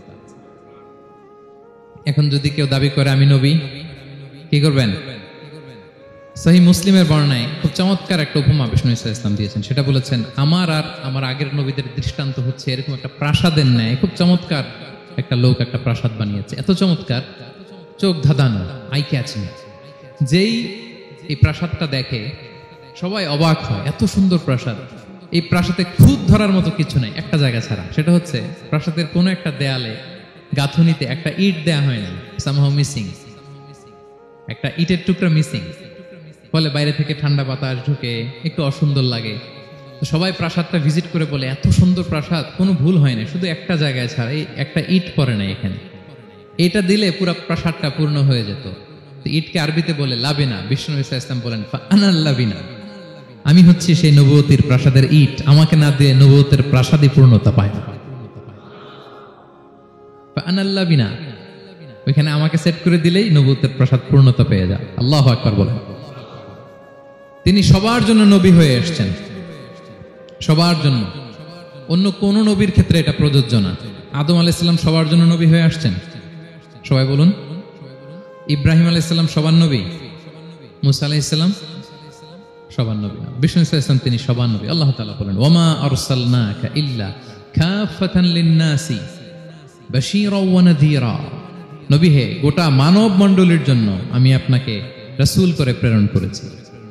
এখন যদি কেউ দাবি করে আমি নবী, কি করবেন? সহিহ মুসলিমের বর্ণনায় খুব চমৎকার একটা উপমা বিষ্ণু ইসা ইসলাম দিয়েছেন। সেটা বলেছেন, আমার আর আমার আগের নবীদের দৃষ্টান্ত হচ্ছে এরকম একটা প্রাসাদের ন্যায়। খুব চমৎকার একটা লোক একটা প্রাসাদ বানিয়েছে, এত চমৎকার, চোখ ধাঁধানো, আই ক্যাচিং। যেই এই প্রাসাদটা দেখে সবাই অবাক হয়, এত সুন্দর প্রাসাদ। এই প্রাসাদে খুঁত ধরার মতো কিছু নাই একটা জায়গা ছাড়া, সেটা হচ্ছে প্রাসাদের কোনো একটা দেয়ালে গাঁথুনিতে একটা ইট দেয়া হয় না, সামহাউ মিসিং, একটা ইটের টুকরা মিসিং। ফলে বাইরে থেকে ঠান্ডা বাতাস ঢুকে একটু অসুন্দর লাগে। তো সবাই প্রাসাদটা ভিজিট করে বলে এত সুন্দর প্রাসাদ, কোনো ভুল হয় না, শুধু একটা জায়গায় ছাড়া, এই একটা ইট পড়ে না এখানে। এটা দিলে পুরো প্রাসাদটা পূর্ণ হয়ে যেত। তো ইটকে আরবিতে বলে লাবিনা। বিষ্ণু ইসা ইসলাম বলেন ফাআনাল লাবিনা, আমি হচ্ছি সেই নবুয়তের প্রাসাদের ইট, আমাকে না দিয়ে নবুয়তের প্রাসাদই পূর্ণতা পায় না। ফাআনাল লাবিনা, ওইখানে আমাকে সেট করে দিলেই নবুয়তের প্রাসাদ পূর্ণতা পেয়ে যায়। আল্লাহু আকবার বলেন। তিনি সবার জন্য নবী হয়ে এসেছেন, সবার জন্য। অন্য কোন নবীর ক্ষেত্রে এটা প্রযোজ্য না। আদম আলাইহিস সালাম সবার জন্য নবী হয়ে আসছেন, সবাই বলুন। ইব্রাহিম আলাইহিস সালাম সবার নবী, মুসা আলাইহিস সালাম সবার নবী না। বিষ্ণু ইসলাম তিনি সবার নবী। আল্লাহ তাআলা বলেন ওয়ামা আরসালনাকা ইল্লা কাফাতান লিন-নাসি বাশীরা ওয়া নাযীরা, নবী হে, গোটা মানব মণ্ডলীর জন্য আমি আপনাকে রাসূল করে প্রেরণ করেছি।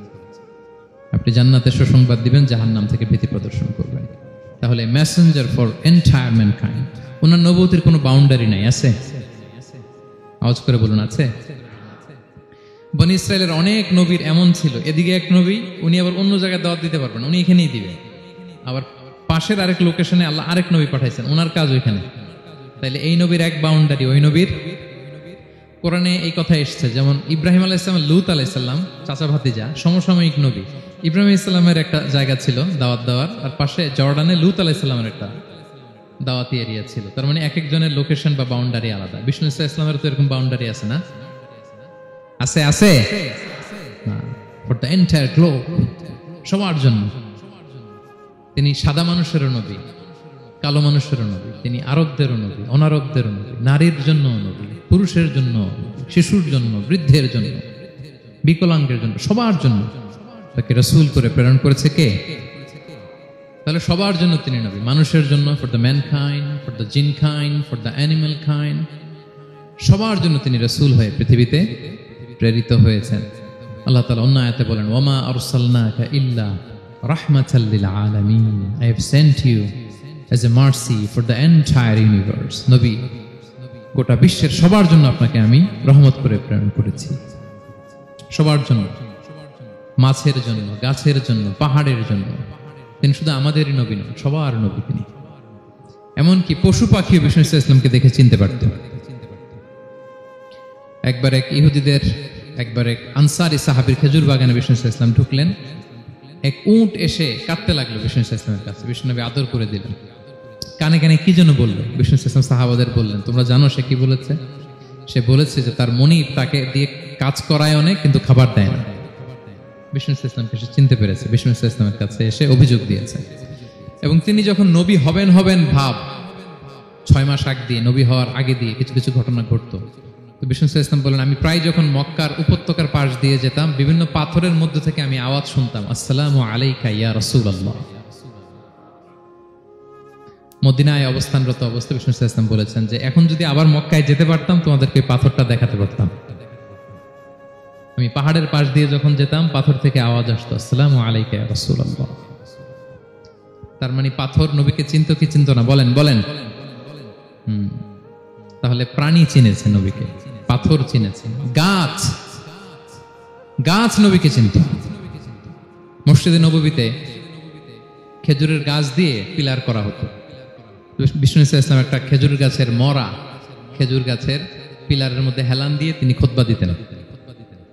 আপনি জান্নাতের সুসংবাদ দিবেন, জাহান্নাম থেকে ভীতি প্রদর্শন করবেন। তাহলে মেসেঞ্জার ফর এন্টায়ার ম্যানকাইন্ড। ওনার নবুয়তের কোনো বাউন্ডারি নাই, আছে? আওয়াজ করে বলুন, আছে? বনি ইসরায়েলের অনেক নবীর এমন ছিল, এদিকে এক নবী, উনি আবার অন্য জায়গায় দাওয়াত দিতে পারবেন, উনি এখানেই দিবেন। আবার পাশের আরেক লোকেশনে আল্লাহ আরেক নবী পাঠাইছেন, ওনার কাজ ওইখানে। তাইলে এই নবীর এক বাউন্ডারি, ওই নবীর। কোরআনে এই কথা এসছে, যেমন ইব্রাহিম আলাইহিস সালাম, লূত আলাইহিস সালাম চাচা ভাতিজা, সমসাময়িক নবী। ইব্রাহিম আলাইহিস সালামের একটা জায়গা ছিল দাওয়াত দেওয়ার, আর পাশে জর্ডানে লূত আলাইহিস সালামের একটা দাওয়াতি এরিয়া ছিল। তার মানে এক একজনের লোকেশন বা বাউন্ডারি আলাদা। বিষ্ণু ইসলামের তো এরকম বাউন্ডারি আছে না? আছে, আছে। ফর দ্য এন্টায়ার গ্লোব, সবার জন্য। তিনি সাদা মানুষেরও নবী, কালো মানুষেরও নবী, তিনি আরবদেরও নবী, অনারবদেরও নবী, নারীর জন্য নবী, পুরুষের জন্য, শিশুর জন্য, বৃদ্ধের জন্য, বিকলাঙ্গের জন্য, সবার জন্য তাকে রাসূল করে প্রেরণ করেছে কে? তাহলে সবার জন্য তিনি নবী, মানুষের জন্য, for the mankind, for the jinnkind, for the animal kind, সবার জন্য তিনি রাসূল হয়ে পৃথিবীতে প্রেরিত হয়েছেন। আল্লাহ তাআলা অন্য আয়াতে বলেন ওয়ামা আরসালনাকা ইল্লা রাহমাতাল লিল আলামিন, I have sent you as a mercy for the entire universe। নবী, গোটা বিশ্বের সবার জন্য আপনাকে আমি রহমত করে প্রেরণ করেছি, সবার জন্য, মাছের জন্য, গাছের জন্য, পাহাড়ের জন্য। তিনি শুধু আমাদেরই নবী নন, সবার নবী তিনি। এমনকি পশু পাখি বিষ্ণু ইসলামকে দেখে চিনতে পারত। একবার এক আনসারী সাহাবীর খেজুর বাগানে বিষ্ণু ইসলাম ঢুকলেন। এক উট এসে কাঁদতে লাগলো বিষ্ণু ইসলামের কাছে। বিষ্ণু নবী আদর করে দিলেন। কানে কানে কি জন্য বললো? বিষ্ণু ইসলাম সাহাবাদের বললেন, তোমরা জানো সে কি বলেছে? সে বলেছে যে তার মনিব তাকে দিয়ে কাজ করায় অনেক, কিন্তু খাবার দেয় না। বিষ্ণু ইসলামকে সে চিনতে পেরেছে, বিষ্ণু ইসলামের কাছে এসে অভিযোগ দিয়েছে। এবং তিনি যখন নবী হবেন ভাব 6 মাস আগ দিয়ে, নবী হওয়ার আগে দিয়ে কিছু কিছু ঘটনা ঘটতো। তো বিষ্ণু ইসলাম বলেন, আমি প্রায় যখন মক্কার উপত্যকার পাশ দিয়ে যেতাম, বিভিন্ন পাথরের মধ্যে থেকে আমি আওয়াজ শুনতাম, আসসালামু আলাইকা ইয়া রাসূলুল্লাহ। মদিনায় অবস্থানরত অবস্থা বিষ্ণু ইসলাম বলেছেন যে এখন যদি আবার মক্কায় যেতে পারতাম, তোমাদেরকে পাথরটা দেখাতে পারতাম। আমি পাহাড়ের পাশ দিয়ে যখন যেতাম, পাথর থেকে আওয়াজ আসতো, আসসালামু আলাইকা ইয়া রাসূলুল্লাহ। তার মানে পাথর নবীকে চিনতো কি চিনতো না? বলেন বলেন। তাহলে প্রাণী চিনেছে নবীকে, পাথর চিনেছে, গাছ নবীকে চিনত। মসজিদে নববীতে খেজুরের গাছ দিয়ে পিলার করা হতো। বিষ্ণু ইসলাম একটা খেজুর গাছের মরা খেজুর গাছের পিলারের মধ্যে হেলান দিয়ে তিনি খুতবা দিতেন।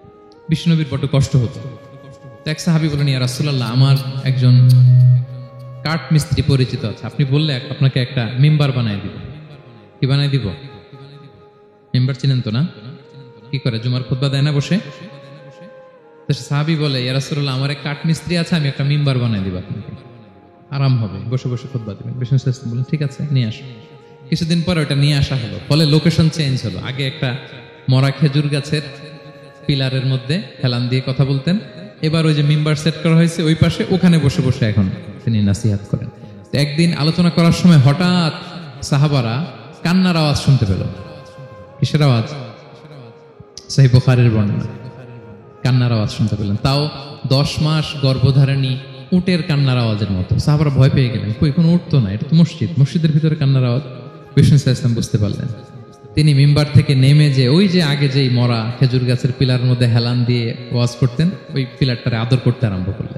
বিষ্ণু নবীর বড় কষ্ট হতো। এক সাহাবী বলেন, ইয়া রাসূলুল্লাহ, আমার একজন কাঠ মিস্ত্রি পরিচিত আছে, আপনি বললে আপনাকে একটা মেম্বার বানায় দিব। কি বানায় দিব? মেম্বার চিনেন তো না? কি করে, জুমার খুতবা দেয় না বসে? তো সাহাবী বলে, ইয়া রাসূলুল্লাহ, আমার এক কাঠ মিস্ত্রি আছে, আমি একটা মেম্বার বানায় দিব আপনাকে, আরাম হবে, বসে বসে খুতবা দিবেন। বিষ্ণু সাল্লাল্লাহু আলাইহি ওয়াসাল্লাম বললেন, ঠিক আছে, নিয়ে আসো। কিছুদিন পরে ওটা নিয়ে আসা হলো, ফলে লোকেশন চেঞ্জ হলো। আগে একটা মরা খেজুর গাছের পিলারের মধ্যে হেলান দিয়ে কথা বলতেন, এবার ওই যে মেম্বার সেট করা হয়েছে ওই পাশে, ওখানে বসে বসে এখন তিনি নাসিহাত করেন। তো একদিন আলোচনা করার সময় হঠাৎ সাহাবারা কান্নার আওয়াজ শুনতে পেল। কিসের আওয়াজ? সহিহ বুখারীর বর্ণনা, কান্নার আওয়াজ শুনতে পেলেন। তাও 10 মাস গর্ভধারিণী উটের কান্নার আওয়াজের মতো। সাহাবারা ভয় পেয়ে গেলেন, কই, কোনো উট তো না, এটা তো মসজিদ, মসজিদের ভিতরে কান্নার আওয়াজ। বিষ্ণু সাল্লাল্লাহু আলাইহি ওয়াসাল্লাম বুঝতে পারলেন। তিনি মিম্বার থেকে নেমে যে ওই যে আগে যেই মরা খেজুর গাছের পিলারের মধ্যে হেলান দিয়ে ওয়াজ করতেন, ওই পিলারটারে আদর করতে আরম্ভ করলেন।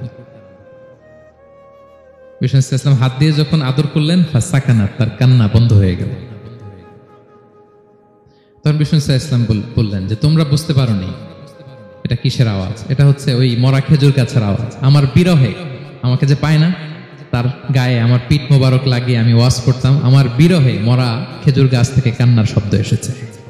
বিষ্ণু সাল্লাল্লাহু আলাইহি ওয়াসাল্লাম হাত দিয়ে যখন আদর করলেন, ফাসাকানাত, তার কান্না বন্ধ হয়ে গেল। তখন বিষ্ণু সাল্লাল্লাহু আলাইহি ওয়াসাল্লাম বললেন যে, তোমরা বুঝতে পারোনি এটা কিসের আওয়াজ? এটা হচ্ছে ওই মরা খেজুর গাছের আওয়াজ। আমার বিরহে, আমাকে যে পায় না, তার গায়ে আমার পিঠ মোবারক লাগিয়ে আমি ওয়াজ করতাম, আমার বিরহে মরা খেজুর গাছ থেকে কান্নার শব্দ এসেছে।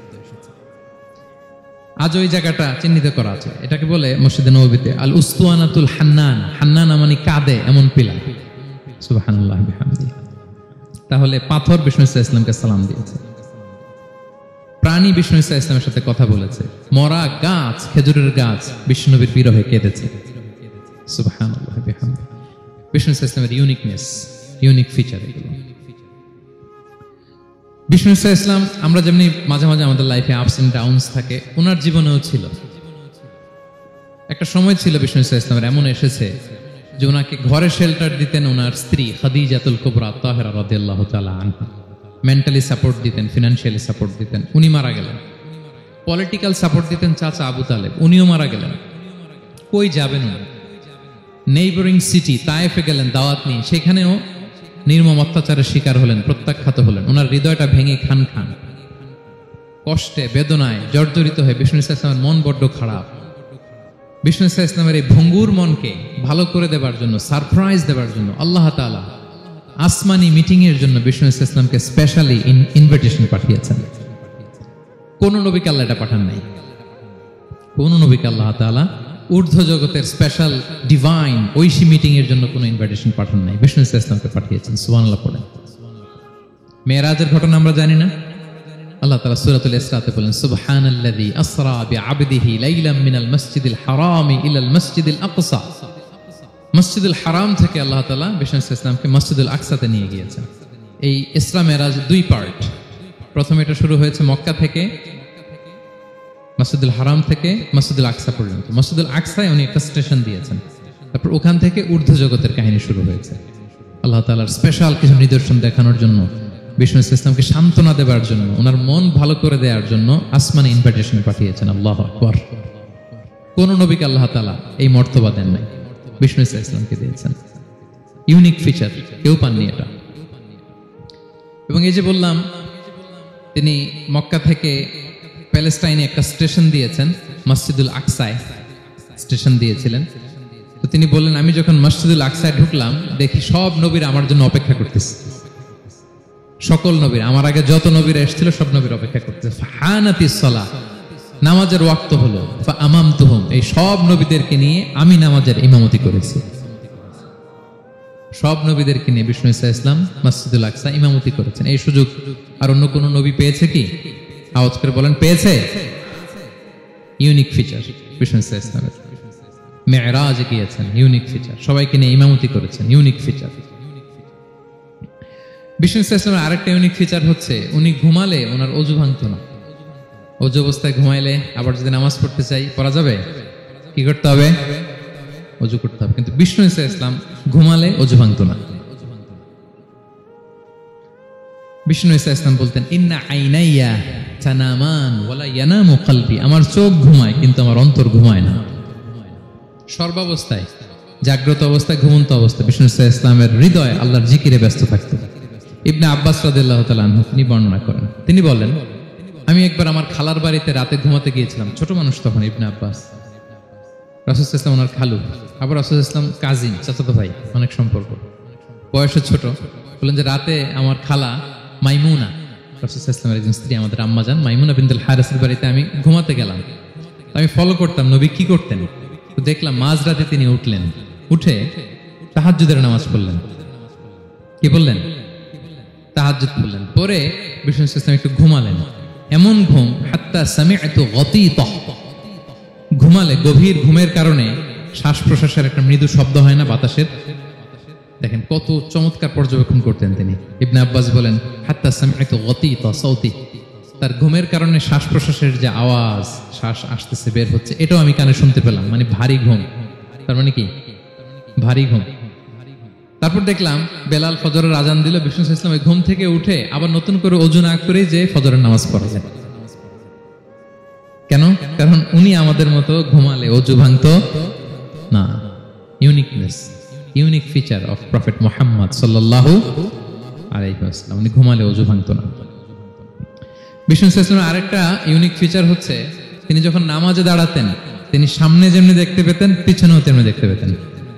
আজ ওই জায়গাটা চিহ্নিত করা আছে, এটাকে বলে মসজিদে নববীতে আল উস্তুয়ানাতুল হান্নান। হান্নান মানে কাঁদে এমন পিলার। সুবহানাল্লাহ বিহামদিহি। তাহলে পাথর বিষ্ণু সাল্লাল্লাহু আলাইহি ওয়াসাল্লামকে সালাম দিয়েছে, প্রাণী বিষ্ণু সাল্লাল্লাহু আলাইহি ওয়াসাল্লামের সাথে কথা বলেছে, মরা গাছ, খেজুরের গাছ বিষ্ণু নবীর বিরহে কেঁদেছে। সুবহানাল্লাহ বিহামদিহি। বিষ্ণু সাল্লাল্লাহু আলাইহি ওয়াসাল্লামের ইউনিকনেস, ইউনিক ফিচার এগুলো। বিষ্ণু সাল্লাল্লাহু আলাইহি ওয়াসাল্লাম, আমরা যেমনি মাঝে মাঝে আমাদের লাইফে আপস এন্ড ডাউনস থাকে, ওনার জীবনেও ছিল। একটা সময় ছিল বিষ্ণু সাল্লাল্লাহু আলাইহি ওয়াসাল্লামের এমন এসেছে যে ওনাকে ঘরে শেল্টার দিতেন ওনার স্ত্রী খাদিজাতুল কুবরা তাহেরা রাদিয়াল্লাহু তাআলা আনহা। মেন্টালি সাপোর্ট দিতেন, ফিনান্সিয়ালি সাপোর্ট দিতেন। উনি মারা গেলেন। পলিটিক্যাল সাপোর্ট দিতেন চাচা আবু তালেব, উনিও মারা গেলেন। কই যাবেন উনি? নেইবরিং সিটি তায়েফে গেলেন দাওয়াত নিয়ে, সেখানেও নির্মম অত্যাচারের শিকার হলেন, প্রত্যাখ্যাত হলেন। ওনার হৃদয়টা ভেঙে খান খান, কষ্টে বেদনায় জর্জরিত হয়ে বিষ্ণু সাল্লাল্লাহু আলাইহি ওয়াসাল্লামের মন বড্ড খারাপ। বিষ্ণু সাল্লাল্লাহু আলাইহি ওয়াসাল্লামের এই ভঙ্গুর মনকে ভালো করে দেবার জন্য, সারপ্রাইজ দেবার জন্য আল্লাহ তাআলা আসমানি মিটিং এর জন্য বিষ্ণু সাল্লাল্লাহু আলাইহি ওয়াসাল্লামকে স্পেশালি ইনভিটেশন পাঠিয়েছেন। কোন নবীকে আল্লাহ এটা পাঠান নাই। কোন নবীকে আল্লাহ তাআলা ঊর্ধ্ব জগতের স্পেশাল ডিভাইন ঐশী মিটিং এর জন্য কোনো ইনভিটেশন পাঠান নাই, বিষ্ণু সাল্লাল্লাহু আলাইহি ওয়াসাল্লামকে পাঠিয়েছেন। সুবহানাল্লাহ পড়েন। মেরাজের ঘটনা আমরা জানি না? আল্লাহ তাআলা সূরাতুল ইসরাতে বলেন, সুবহানাল্লাযী আসরা বিআবদিহি লাইলাম মিনাল মাসজিদিল হারামি ইলাল মাসজিদিল আকসা। মসজিদুল হারাম থেকে আল্লাহ তাআলা বিষ্ণু সাল্লাল্লাহু আলাইহি ওয়াসাল্লামকে মসজিদুল আকসাতে নিয়ে গিয়েছেন। এই ইসরা মেরাজ দুই পার্ট। প্রথমে এটা শুরু হয়েছে মক্কা থেকে, মসজিদুল হারাম থেকে মসজিদুল আকসা পর্যন্ত। মসজিদুল আকসায় উনি একটা স্টেশন দিয়েছেন, তারপর ওখান থেকে ঊর্ধ্ব জগতের কাহিনী শুরু হয়েছে। আল্লাহ তাআলার স্পেশাল কিছু নিদর্শন দেখানোর জন্য, বিষ্ণু সাল্লাল্লাহু আলাইহি ওয়াসাল্লামকে সান্ত্বনা দেওয়ার জন্য, ওনার মন ভালো করে দেওয়ার জন্য আসমানে ইনভিটেশন পাঠিয়েছেন। আল্লাহু আকবার। কোন নবীকে আল্লাহ তাআলা এই মর্তবা দেন নাই, বিষ্ণু সাল্লাল্লাহু আলাইহি ওয়াসাল্লামকে দিয়েছেন। ইউনিক ফিচার, কেউ পাননি এটা। এবং এই যে বললাম, তিনি মক্কা থেকে প্যালেস্টাইনে একটা স্টেশন দিয়েছেন, মসজিদুল আকসায় স্টেশন দিয়েছিলেন। তো তিনি বললেন, আমি যখন মসজিদুল আকসায় ঢুকলাম, দেখি সব নবীরা আমার জন্য অপেক্ষা করতেছে। সকল নবীর, আমার আগে যত নবীরা এসেছিল সব নবীর অপেক্ষা করতেছে। ফাহানাতিস সালাহ, নামাজের ওয়াক্ত হলো। ফাআমামতুহুম, এই সব নবীদেরকে নিয়ে আমি নামাজের ইমামতি করেছি। সব নবীদেরকে নিয়ে বিষ্ণু সাল্লাল্লাহু আলাইহি ওয়াসাল্লাম মসজিদুল আকসা ইমামতি করেছেন। এই সুযোগ আর অন্য কোন নবী পেয়েছে কি? আওয়াজ করে বলেন, পেয়েছে? ইউনিক ফিচার বিষ্ণু সাল্লাল্লাহু আলাইহি ওয়াসাল্লামের। মেরাজে গিয়েছেন, ইউনিক ফিচার। সবাইকে নিয়ে ইমামতি করেছেন, ইউনিক ফিচার। বিষ্ণু সাল্লাল্লাহু আলাইহি ওয়াসাল্লামের আরেকটা ইউনিক ফিচার হচ্ছে, উনি ঘুমালে ওনার অজু ভাঙত না। অজু অবস্থায় ঘুমাইলে আবার যদি নামাজ পড়তে চাই, পড়া যাবে? কি করতে হবে? অজু করতে হবে। কিন্তু বিষ্ণু সাল্লাল্লাহু আলাইহি ওয়াসাল্লাম ঘুমালে অজু ভাঙত না। বিষ্ণু সাল্লাল্লাহু আলাইহি ওয়াসাল্লাম বলতেন, ইন্না আইনাইয়া তানামান ওয়ালা ইয়ানামু কলবি, আমার চোখ ঘুমায় কিন্তু আমার অন্তর ঘুমায় না। সর্বাবস্থায়, জাগ্রত অবস্থায়, ঘুমন্ত অবস্থায় বিষ্ণু সাল্লাল্লাহু আলাইহি ওয়াসাল্লামের হৃদয় আল্লাহর জিকিরে ব্যস্ত থাকত। ইবনে আব্বাস রাদিয়াল্লাহু তাআলা আনহু তিনি বর্ণনা করেন, তিনি বলেন, আমি একবার আমার খালার বাড়িতে রাতে ঘুমাতে গিয়েছিলাম। ছোট মানুষ তখন ইবনে আব্বাস। রাসূল সাল্লাল্লাহু আলাইহি ওয়াসাল্লাম ওনার খালু, আবার রাসূল সাল্লাল্লাহু আলাইহি ওয়াসাল্লাম কাজিন, চাচাতো ভাই, অনেক সম্পর্ক। বয়সে ছোট, বললেন যে রাতে আমার খালা মাইমুনা, রাসূল সাল্লাল্লাহু আলাইহি ওয়াসাল্লামের একজন স্ত্রী, আমাদের আম্মাজান মাইমুনা বিনতুল হারিসের বাড়িতে আমি ঘুমাতে গেলাম। আমি ফলো করতাম নবী কি করতেন। তো দেখলাম মাঝরাতে তিনি উঠলেন, উঠে তাহাজ্জুদের নামাজ পড়লেন। কি বললেন? তাহাজ্জুদ পড়লেন। পরে বিষ্ণু সাল্লাল্লাহু আলাইহি ওয়াসাল্লাম একটু ঘুমালেন। এমন ঘুম, হাত্তা সামি'তু গতীতাহ, ঘুমালে গভীর ঘুমের কারণে শ্বাস প্রশ্বাসের একটা মৃদু শব্দ হয় না বাতাসের। দেখেন কত চমৎকার পর্যবেক্ষণ করতেন তিনি। ইবনে আব্বাস বলেন হাত্তা সামি'তু গতীতা সাউতি, তার ঘুমের কারণে শ্বাস প্রশ্বাসের যে আওয়াজ, শ্বাস আসতেছে বের হচ্ছে, এটাও আমি কানে শুনতে পেলাম। মানে ভারী ঘুম, তার মানে কি ভারী ঘুম। তারপর দেখলাম বেলাল ফজরের আজান দিল, বিষ্ণু সাল্লাল্লাহু আলাইহি ওয়াসাল্লাম ঘুম থেকে উঠে আবার নতুন করে ওযু না করে যে ফজরের নামাজ পড়লেন। কেন? কারণ উনি আমাদের মতো ঘুমালে ওযু ভাঙতো না। Uniqueness, unique feature of prophet Muhammad সাল্লাল্লাহু আলাইহি ওয়াসাল্লাম, উনি ঘুমালে ওযু ভাঙতো না। বিষ্ণু সাল্লাল্লাহু আলাইহি ওয়াসাল্লামের আরেকটা ইউনিক ফিচার হচ্ছে তিনি যখন নামাজে দাঁড়াতেন, তিনি সামনে যেমনি দেখতে পেতেন পিছনেও তেমনি দেখতে পেতেন।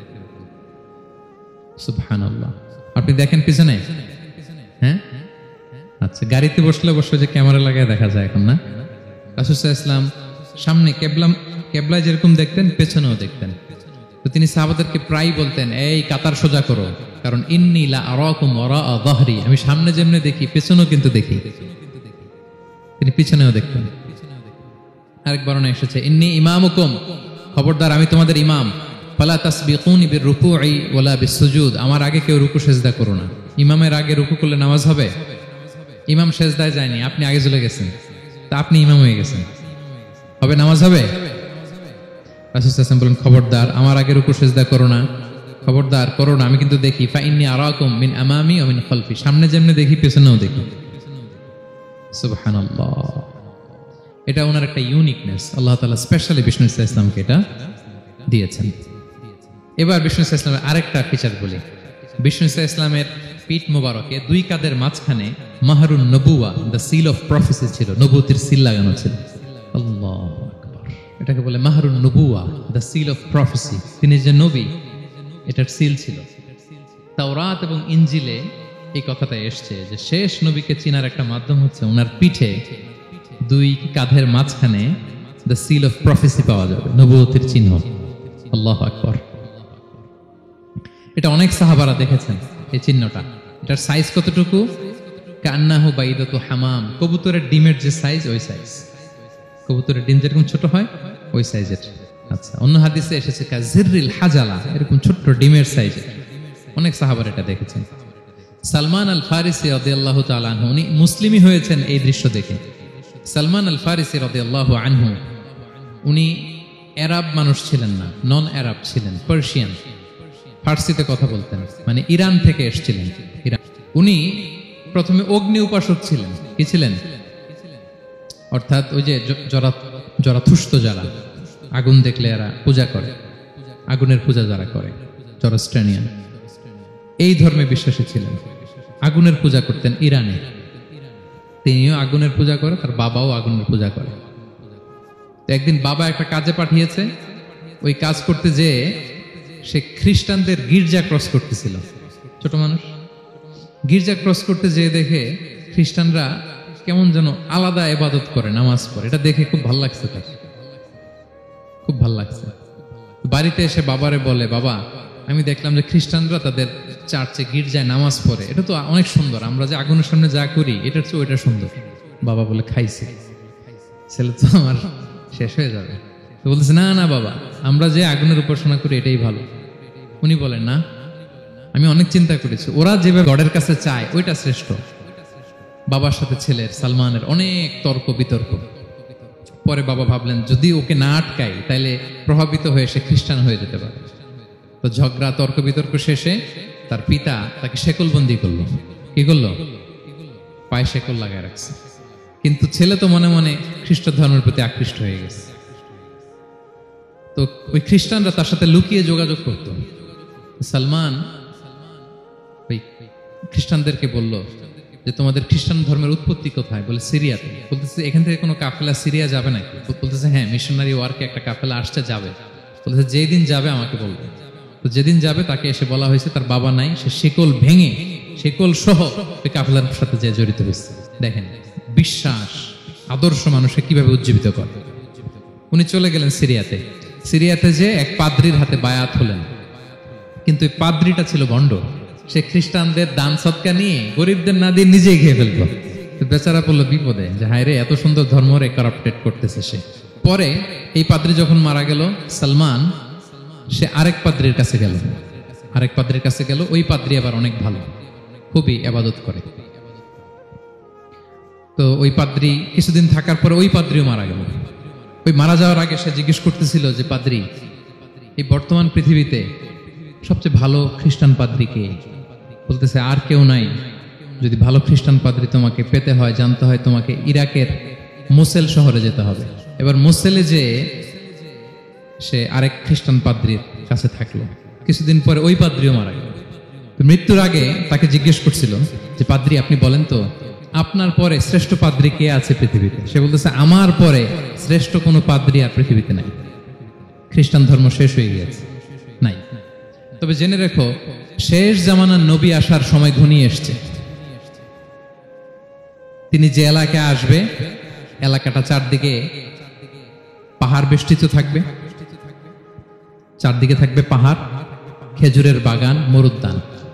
সুবহানাল্লাহ। আপনি দেখেন পিছনে? হ্যাঁ, আচ্ছা। গাড়িতে বসলে অবশ্য যে ক্যামেরা লাগায় দেখা যায় এখন, না? রাসূল সাল্লাল্লাহু আলাইহি ওয়াসাল্লাম সামনে কেবলায় যেরকম দেখতেন পেছনেও দেখতেন। তো তিনি সাহাবাদেরকে প্রায় বলতেন, এই কাতার সোজা করো, কারণ ইন্নী লা আরাকুম ওয়ারাআ যাহরি, আমি সামনে যেমনি দেখি পেছনেও কিন্তু দেখি। তিনি পিছনেও দেখতেন। আরেক বর্ণনা এসেছে ইন্নী ইমামুকুম, খবরদার আমি তোমাদের ইমাম, ফালা তাসবিকুনি বিররুকুই ওয়ালা বিসসুজুদ, আমার আগে কেউ রুকু সিজদা করো না। ইমামের আগে রুকু করলে নামাজ হবে? ইমাম সিজদায় যায়নি, আপনি আগে চলে গেছেন, তা আপনি ইমাম হয়ে গেছেন, হবে? নামাজ হবে? রাসূল সাল্লাল্লাহু আলাইহি ওয়াসাল্লাম বলেন খবরদার আমার আগে রুকু সিজদা করো না, খবরদার করো না, আমি কিন্তু দেখি। ফা ইন্নী আরাকুম মিন আমামি ওয়া মিন খালফি, সামনে যেমনি দেখি পেছনেও দেখি। সুবহানাল্লাহ। এটা ওনার একটা ইউনিকনেস, আল্লাহ তাআলা স্পেশালি বিষ্ণু সাল্লাল্লাহু আলাইহি ওয়াসাল্লামকে এটা দিয়েছেন। এবার বিষ্ণু সাল্লাল্লাহু আলাইহি ওয়াসাল্লামের আরেকটা ফিচার বলি। বিষ্ণু সাল্লাল্লাহু আলাইহি ওয়াসাল্লামের পিঠ মোবারকে দুই কাঁধের মাঝখানে মাহরুন নবুয়া, দ্য সিল অফ প্রফেসি ছিল, নবুয়তির সিল লাগানো ছিল। আল্লাহু আকবার। এটাকে বলে মাহরুন নবুয়া, দ্য সিল অফ প্রফেসি, তিনি যে নবী এটার সিল ছিল। তাওরাত এবং ইনজিলে এই কথাটা এসছে যে শেষ নবীকে চিনার একটা মাধ্যম হচ্ছে ওনার পিঠে দুই কাঁধের মাঝখানে দ্য সিল অফ প্রফেসি পাওয়া যাবে, নবুয়তির চিহ্ন। আল্লাহু আকবার। এটা অনেক সাহাবারা দেখেছেন এই চিহ্নটা। এটার সাইজ কতটুকু? কান্নাহু বাইদাতু হামাম, কবুতরের ডিমের যে সাইজ ওই সাইজ। কবুতরের ডিম যেরকম ছোট হয় ওই সাইজের। আচ্ছা, অন্য হাদিসে এসেছে কাজিররিল হাজালা, এরকম ছোট্ট ডিমের সাইজের। অনেক সাহাবারা এটা দেখেছেন। সালমান আল ফারিসি রাদিয়াল্লাহু তাআলা আনহু, উনি মুসলিমই হয়েছেন এই দৃশ্য দেখে। সালমান আল ফারিসি রাদিয়াল্লাহু আনহু উনি আরব মানুষ ছিলেন না, নন আরব ছিলেন, পার্সিয়ান, ফার্সিতে কথা বলতেন, মানে ইরান থেকে এসেছিলেন। ইরান। উনি প্রথমে অগ্নি উপাসক ছিলেন। কি ছিলেন? অর্থাৎ ওই যে জরাথুস্ত যারা আগুন দেখলে এরা পূজা করে, আগুনের পূজা যারা করে, জরস্ট্রেনিয়ান, এই ধর্মে বিশ্বাসী ছিলেন। আগুনের পূজা করতেন ইরানে। তিনিও আগুনের পূজা করে, তার বাবাও আগুনের পূজা করে। তো একদিন বাবা একটা কাজে পাঠিয়েছে, ওই কাজ করতে যেয়ে সে খ্রিস্টানদের গির্জা ক্রস করতেছিল। ছোট মানুষ গির্জা ক্রস করতে যেয়ে দেখে খ্রিস্টানরা কেমন যেন আলাদা ইবাদত করে, নামাজ পড়ে। এটা দেখে খুব ভালো লাগছে, তার খুব ভালো লাগছে। বাড়িতে এসে বাবারে বলে, বাবা আমি দেখলাম যে খ্রিস্টানরা তাদের চার্চে গির্জায় নামাজ পড়ে, এটা তো অনেক সুন্দর, আমরা যে আগুনের সামনে যা করি এটার চেয়ে ওইটা সুন্দর। বাবা বলে, খাইছে, ছেলে তো আমার শেষ হয়ে যাবে। তো বলতেছে, না না বাবা, আমরা যে আগুনের উপাসনা করি এটাই ভালো। উনি বলেন, না, আমি অনেক চিন্তা করেছি, ওরা যেভাবে গডের কাছে চায় ওইটা শ্রেষ্ঠ। বাবার সাথে ছেলের, সালমানের অনেক তর্ক বিতর্ক। পরে বাবা ভাবলেন যদি ওকে না আটকাই তাইলে প্রভাবিত হয়ে সে খ্রিস্টান হয়ে যেতে পারে। তো ঝগড়া তর্ক বিতর্ক শেষে তার পিতা তাকে শেকলবন্দি করলো। কি করলো? পায়ে শেকল লাগায় রাখছে। কিন্তু ছেলে তো মনে মনে খ্রিস্ট ধর্মের প্রতি আকৃষ্ট হয়ে গেছে। তো ওই খ্রিস্টানরা তার সাথে লুকিয়ে যোগাযোগ করত। সালমান ওই খ্রিস্টানদেরকে বলল যে তোমাদের খ্রিস্টান ধর্মের উৎপত্তি কোথায়? বলে সিরিয়াতে। বলতেছে এখান থেকে কোনো কাফেলা সিরিয়া যাবে নাকি? বলতেছে হ্যাঁ, মিশনারি ওয়ার্কে একটা কাফেলা আসছে, যাবে। বলতেছে যেই দিন যাবে আমাকে বলবে। তো যেদিন যাবে তাকে এসে বলা হয়েছে তার বাবা নাই, সে শেকল ভেঙে শেকল সহ ওই কাফেলার সাথে যে জড়িত হয়েছে। দেখেন বিশ্বাস আদর্শ মানুষকে কিভাবে উজ্জীবিত করে। উনি চলে গেলেন সিরিয়াতে। সিরিয়াতে যে এক পাদ্রির হাতে বায়াত হলেন, কিন্তু এই পাদ্রিটা ছিল ভণ্ড। সে খ্রিস্টানদের দান সৎকা নিয়ে গরিবদের না দিয়ে নিজেই খেয়ে ফেলতো। বেচারা পড়লো বিপদে যে হায় রে, এত সুন্দর ধর্মরে কারাপ্টেড করতেছে সে। পরে এই পাদ্রি যখন মারা গেল, সালমান সে আরেক পাদ্রির কাছে গেল। আরেক পাদ্রির কাছে গেল, ওই পাদ্রি আবার অনেক ভালো, খুবই ইবাদত করে। তো ওই পাদ্রি কিছুদিন থাকার পরে ওই পাদ্রিও মারা গেল। ওই মারা যাওয়ার আগে সে জিজ্ঞেস করতেছিল যে পাদ্রি, এই বর্তমান পৃথিবীতে সবচেয়ে ভালো খ্রিস্টান পাদ্রি কে? বলতেছে আর কেউ নাই। যদি ভালো খ্রিস্টান পাদ্রি তোমাকে পেতে হয়, জানতে হয়, তোমাকে ইরাকের মোসেল শহরে যেতে হবে। এবার মোসেলে যে সে আরেক খ্রিস্টান পাদ্রির কাছে থাকলো। কিছুদিন পরে ওই পাদ্রিও মারা গেল। মৃত্যুর আগে তাকে জিজ্ঞেস করছিল যে পাদ্রি আপনি বলেন তো, আপনার পরে শ্রেষ্ঠ পাদ্রি কে আছে পৃথিবীতে? সে বলতেছে আমার পরে শ্রেষ্ঠ কোনো পাদ্রি আর পৃথিবীতে নাই, খ্রিস্টান ধর্ম শেষ হয়ে গিয়েছে, নাই। তবে জেনে রেখো, শেষ জামানার নবী আসার সময় ঘনিয়ে এসছে। তিনি যে এলাকায় আসবে, এলাকাটা চারদিকে পাহাড় বেষ্টিত থাকবে, চারদিকে থাকবে পাহাড়, খেজুরের বাগান, মরুদ্যান।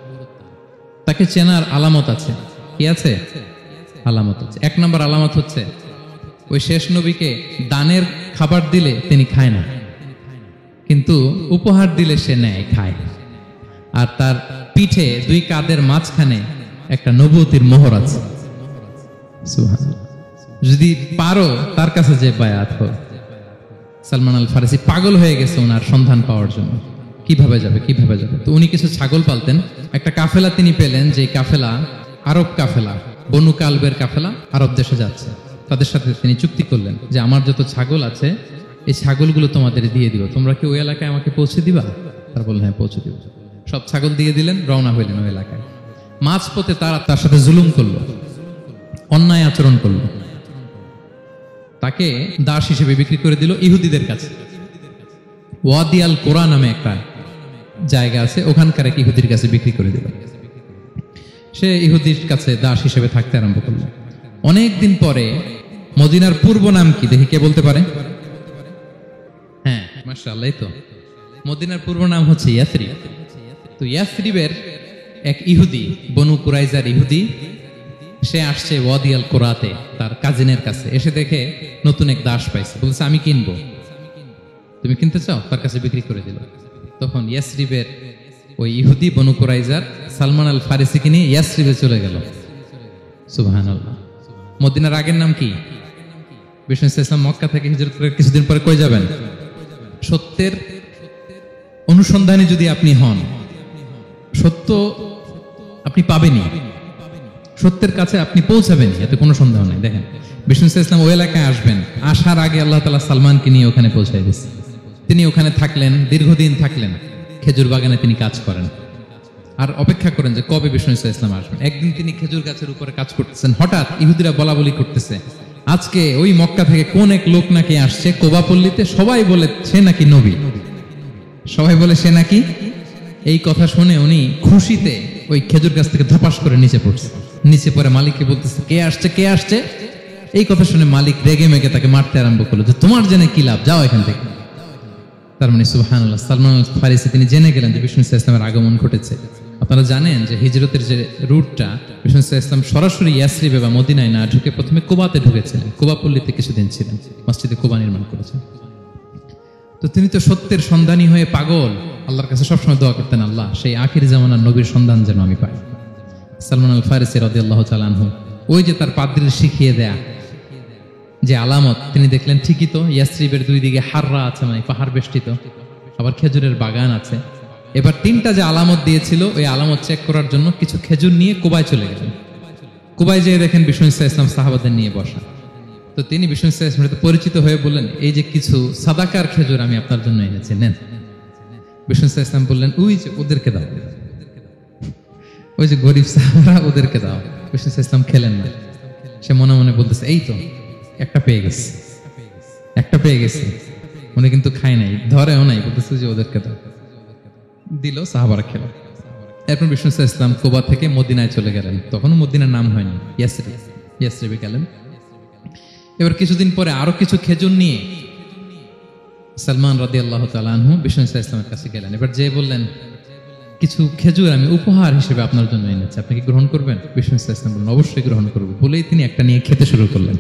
তাকে চেনার আলামত আছে। কি আছে? আলামত আছে। এক নম্বর আলামত হচ্ছে ওই শেষ নবীকে দানের খাবার দিলে তিনি খায় না, কিন্তু উপহার দিলে সে নেয়, খায়। আর তার পিঠে দুই কাঁধের মাঝখানে একটা নবুয়তির মোহর আছে। সুবহানাল্লাহ। যদি পারো তার কাছে যে বায়াত হো। সালমান আল ফারিসি পাগল হয়ে গেছে ওনার সন্ধান পাওয়ার জন্য। কিভাবে যাবে, কিভাবে যাবে? তো উনি কিছু ছাগল পালতেন। একটা কাফেলা তিনি পেলেন, যে কাফেলা আরব কাফেলা, বনু কালবের কাফেলা, আরব দেশে যাচ্ছে। তাদের সাথে তিনি চুক্তি করলেন যে আমার যত ছাগল আছে এই ছাগলগুলো তোমাদের দিয়ে দিব, তোমরা কি ওই এলাকায় আমাকে পৌঁছে দিবা? তারা বললেন হ্যাঁ পৌঁছে দিব। সব ছাগল দিয়ে দিলেন, রওনা হইলেন ওই এলাকায়। মাঝপথে তারা তার সাথে জুলুম করলো, অন্যায় আচরণ করলো। তাকে দাস হিসেবে বিক্রি করে দিল ইহুদিদের কাছে। ওয়াদি আল কোরআন নামে একটা জায়গা আছে, ওখানকার এক ইহুদির কাছে বিক্রি করে দিল। সে ইহুদির কাছে দাস হিসেবে থাকতে আরম্ভ করলো। অনেকদিন পরে, মদিনার পূর্ব নাম কি দেখি কে বলতে পারে? হ্যাঁ মাশাআল্লাহ, তো মদিনার পূর্ব নাম হচ্ছে ইয়াসরিব। তো ইয়াসরিবের এক ইহুদি, বনু কুরাইজার ইহুদি, সে আসছে ওয়াদি আল কোরাতে তার কাজিনের কাছে। এসে দেখে নতুন এক দাস পাইছে, বলছে আমি কিনবো, তুমি কিনতে চাও? তার কাছে বিক্রি করে দিল। তখন ইয়াসরিবের ওই ইহুদি বনু কুরাইজার সালমান আল ফারিসিকে নিয়ে ইয়াসরিবে চলে গেল। সুবহানাল্লাহ। মদিনার আগের নাম কি? বিষ্ণু ইসলাম মক্কা থেকে হিজরত করে কিছুদিন পরে কই যাবেন? সত্যের অনুসন্ধানে যদি আপনি হন, সত্য আপনি পাবেনই, সত্যের কাছে আপনি পৌঁছাবেন, এতে কোনো সন্দেহ নাই। দেখেন বিষ্ণু ইসলাম ওই এলাকায় আসবেন, আসার আগে আল্লাহ তাআলা সালমানকে নিয়ে ওখানে পৌঁছায় দিয়েছে। তিনি ওখানে থাকলেন, দীর্ঘদিন থাকলেন, খেজুর বাগানে তিনি কাজ করেন আর অপেক্ষা করেন যে কবে বিষ্ণু ইসলাম আসবেন। একদিন তিনি খেজুর গাছের উপরে কাজ করতেছেন, হঠাৎ ইহুদিরা বলা বলি করতেছে আজকে ওই মক্কা থেকে কোন এক লোক নাকি আসছে কোবাপল্লীতে, সবাই বলে সে নাকি নবী, সবাই বলে সে নাকি। এই কথা শুনে উনি খুশিতে ওই খেজুর গাছ থেকে ধপাস করে নিচে পড়ছে। নিচে পড়ে মালিককে বলতেছে কে আসছে, কে আসছে। এই কথা শুনে মালিক রেগে মেগে তাকে মারতে আরম্ভ করলো যে তোমার জেনে কি লাভ, যাও এখান থেকে। তার মানে সুবহানাল্লাহ, সালমান আল ফারিসি তিনি জেনে গেলেন যে বিষ্ণু ইসলামের আগমন ঘটেছে। আপনারা জানেন যে হিজরতের যে রুটটা, বিষ্ণু ইসলাম সরাসরি ইয়াসরিবে বা মদিনায় না ঢুকে প্রথমে কুবাতে ঢুকেছিলেন, কুবাপল্লীতে কিছুদিন ছিলেন, মসজিদে কুবা নির্মাণ করেছেন। তো তিনি তো সত্যের সন্ধানী হয়ে পাগল, আল্লাহর কাছে সবসময় দোয়া করতেন, আল্লাহ সেই আখির জামানার নবীর সন্ধান যেন আমি পাই। সালমান আল ফারিসি রাদিয়াল্লাহু তাআলা আনহু ওই যে তার পাদ্রীর শিখিয়ে দেয়া যে আলামত, তিনি দেখলেন ঠিকই তো ইয়াসরিবের দুই দিকে হাররা আছে, মানে পাহাড় বেষ্টিত, আবার খেজুরের বাগান আছে। এবার তিনটা যে আলামত দিয়েছিল ওই আলামত চেক করার জন্য কিছু খেজুর নিয়ে কুবায় চলে গেলেন। কুবায় যেয়ে দেখেন বিষ্ণু ইসলাম সাহাবাদের নিয়ে বসা। তো তিনি বিষ্ণু ইসলামের সাথে পরিচিত হয়ে বললেন এই যে কিছু সাদাকার খেজুর আমি আপনার জন্য এনেছি, নেন। বিষ্ণু ইসলাম বললেন ওই যে ওদেরকে দাও, ওই যে গরিব সাহাবারা ওদেরকে দাও। বিষ্ণু ইসলাম খেলেন না, সে মনে মনে বলতেছে এই তো একটা পেয়ে গেছে, একটা পেয়ে গেছে। উনি কিন্তু খায় নাই, ধরেও নাই, বলতেছে যে ওদেরকে দাও। দিল, সাহাবারা খেল। এরপর বিষ্ণু ইসলাম কুবা থেকে মদিনায় চলে গেলেন। তখনও মদিনার নাম হয়নি, ইয়াসরিবে গেলেন। এবার কিছুদিন পরে আরো কিছু খেজুর নিয়ে সালমান রাদিয়াল্লাহু তাআলা আনহু বিষ্ণু ইসলামের কাছে গেলেন। এবার যে বললেন, কিছু খেজুর আমি উপহার হিসেবে আপনার জন্য এনেছি, আপনি কি গ্রহণ করবেন? বিষ্ণু ইসলাম বললেন, অবশ্যই গ্রহণ করব। বলেই তিনি একটা নিয়ে খেতে শুরু করলেন।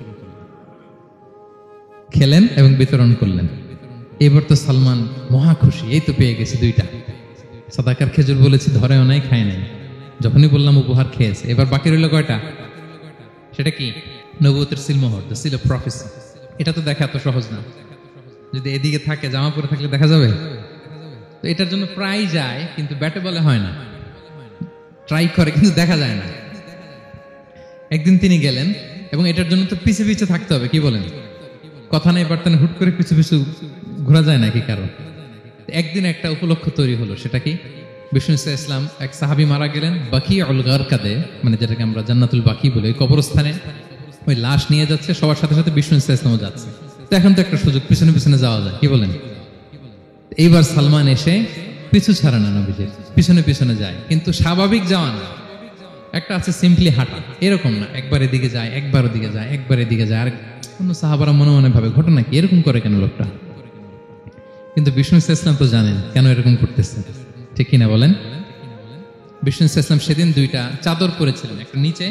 খেলেন এবং বিতরণ করলেন। এবার তো সালমান মহা খুশি, এই তো পেয়ে গেছি দুইটা সাদাকার খেজুর। বলেছি ধরেও নাই, খায় নাই। যখনই বললাম উপহার খেয়েছে। এবার বাকি রইল কয়টা? সেটা কি? নবুয়তের সিলমোহর, দ্য সিল অফ প্রফেসি। এটা তো দেখা এত সহজ না। যদি এদিকে থাকে, জামা পরে থাকলে দেখা যাবে? তো এটার জন্য প্রায় যায়, কিন্তু ব্যাটে বলে হয় না। ট্রাই করে কিন্তু দেখা যায় না। একদিন তিনি গেলেন এবং এটার জন্য তো পিছে পিছে থাকতে হবে, কি বলেন? কথা নেই বার্তা নেই, হুট করে পিছু পিছু ঘোরা যায় নাকি কারো? একদিন একটা উপলক্ষ তৈরি হলো। সেটা কি? বিষ্ণু ইসলাম, এক সাহাবী মারা গেলেন বাকিউল গারকাদে, মানে যেটাকে আমরা জান্নাতুল বাকি বলি, ওই কবরস্থানে ওই লাশ নিয়ে যাচ্ছে, সবার সাথে সাথে বিষ্ণু ইসলামও যাচ্ছে। তো এখন তো একটা সুযোগ, পিছনে পিছনে যাওয়া যায়, কি বলেন? এইবার সালমান এসে পিছু ছাড়ে না, নবীজির পিছনে পিছনে যায়, কিন্তু স্বাভাবিক যাওয়া না। একটা আছে সিম্পলি হাঁটা, এরকম না, একবার এদিকে যায়, একবার ওদিকে যায়, একবার এদিকে যায়। আর অন্য সাহাবারা মনে মনে ভাবে, ঘটনা কি, এরকম করে কেন লোকটা? কিন্তু বিষ্ণু ইসলাম তো জানেন কেন এরকম করতেছে, ঠিক কিনা বলেন? বিষ্ণু ইসলাম সেদিন দুইটা চাদর পরেছিলেন, একটা নিচে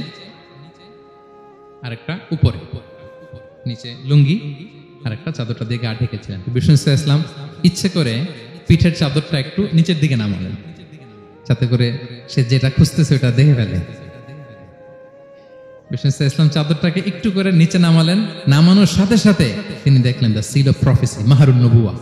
আর একটা উপরে। নিচে লুঙ্গি আর একটা চাদরটা দিয়ে গা ঢেকেছিলেন। বিষ্ণু ইসলাম ইচ্ছে করে পিঠের চাদরটা একটু নিচের দিকে নামালেন, যাতে করে সে যেটা খুঁজতেছে ওটা দেখে ফেলে। বিষ্ণু ইসলাম চাদরটাকে একটু করে নিচে নামালেন। নামানোর সাথে সাথে তিনি দেখলেন দ্য সিল অফ প্রফেসি, মাহরুন নবুয়া।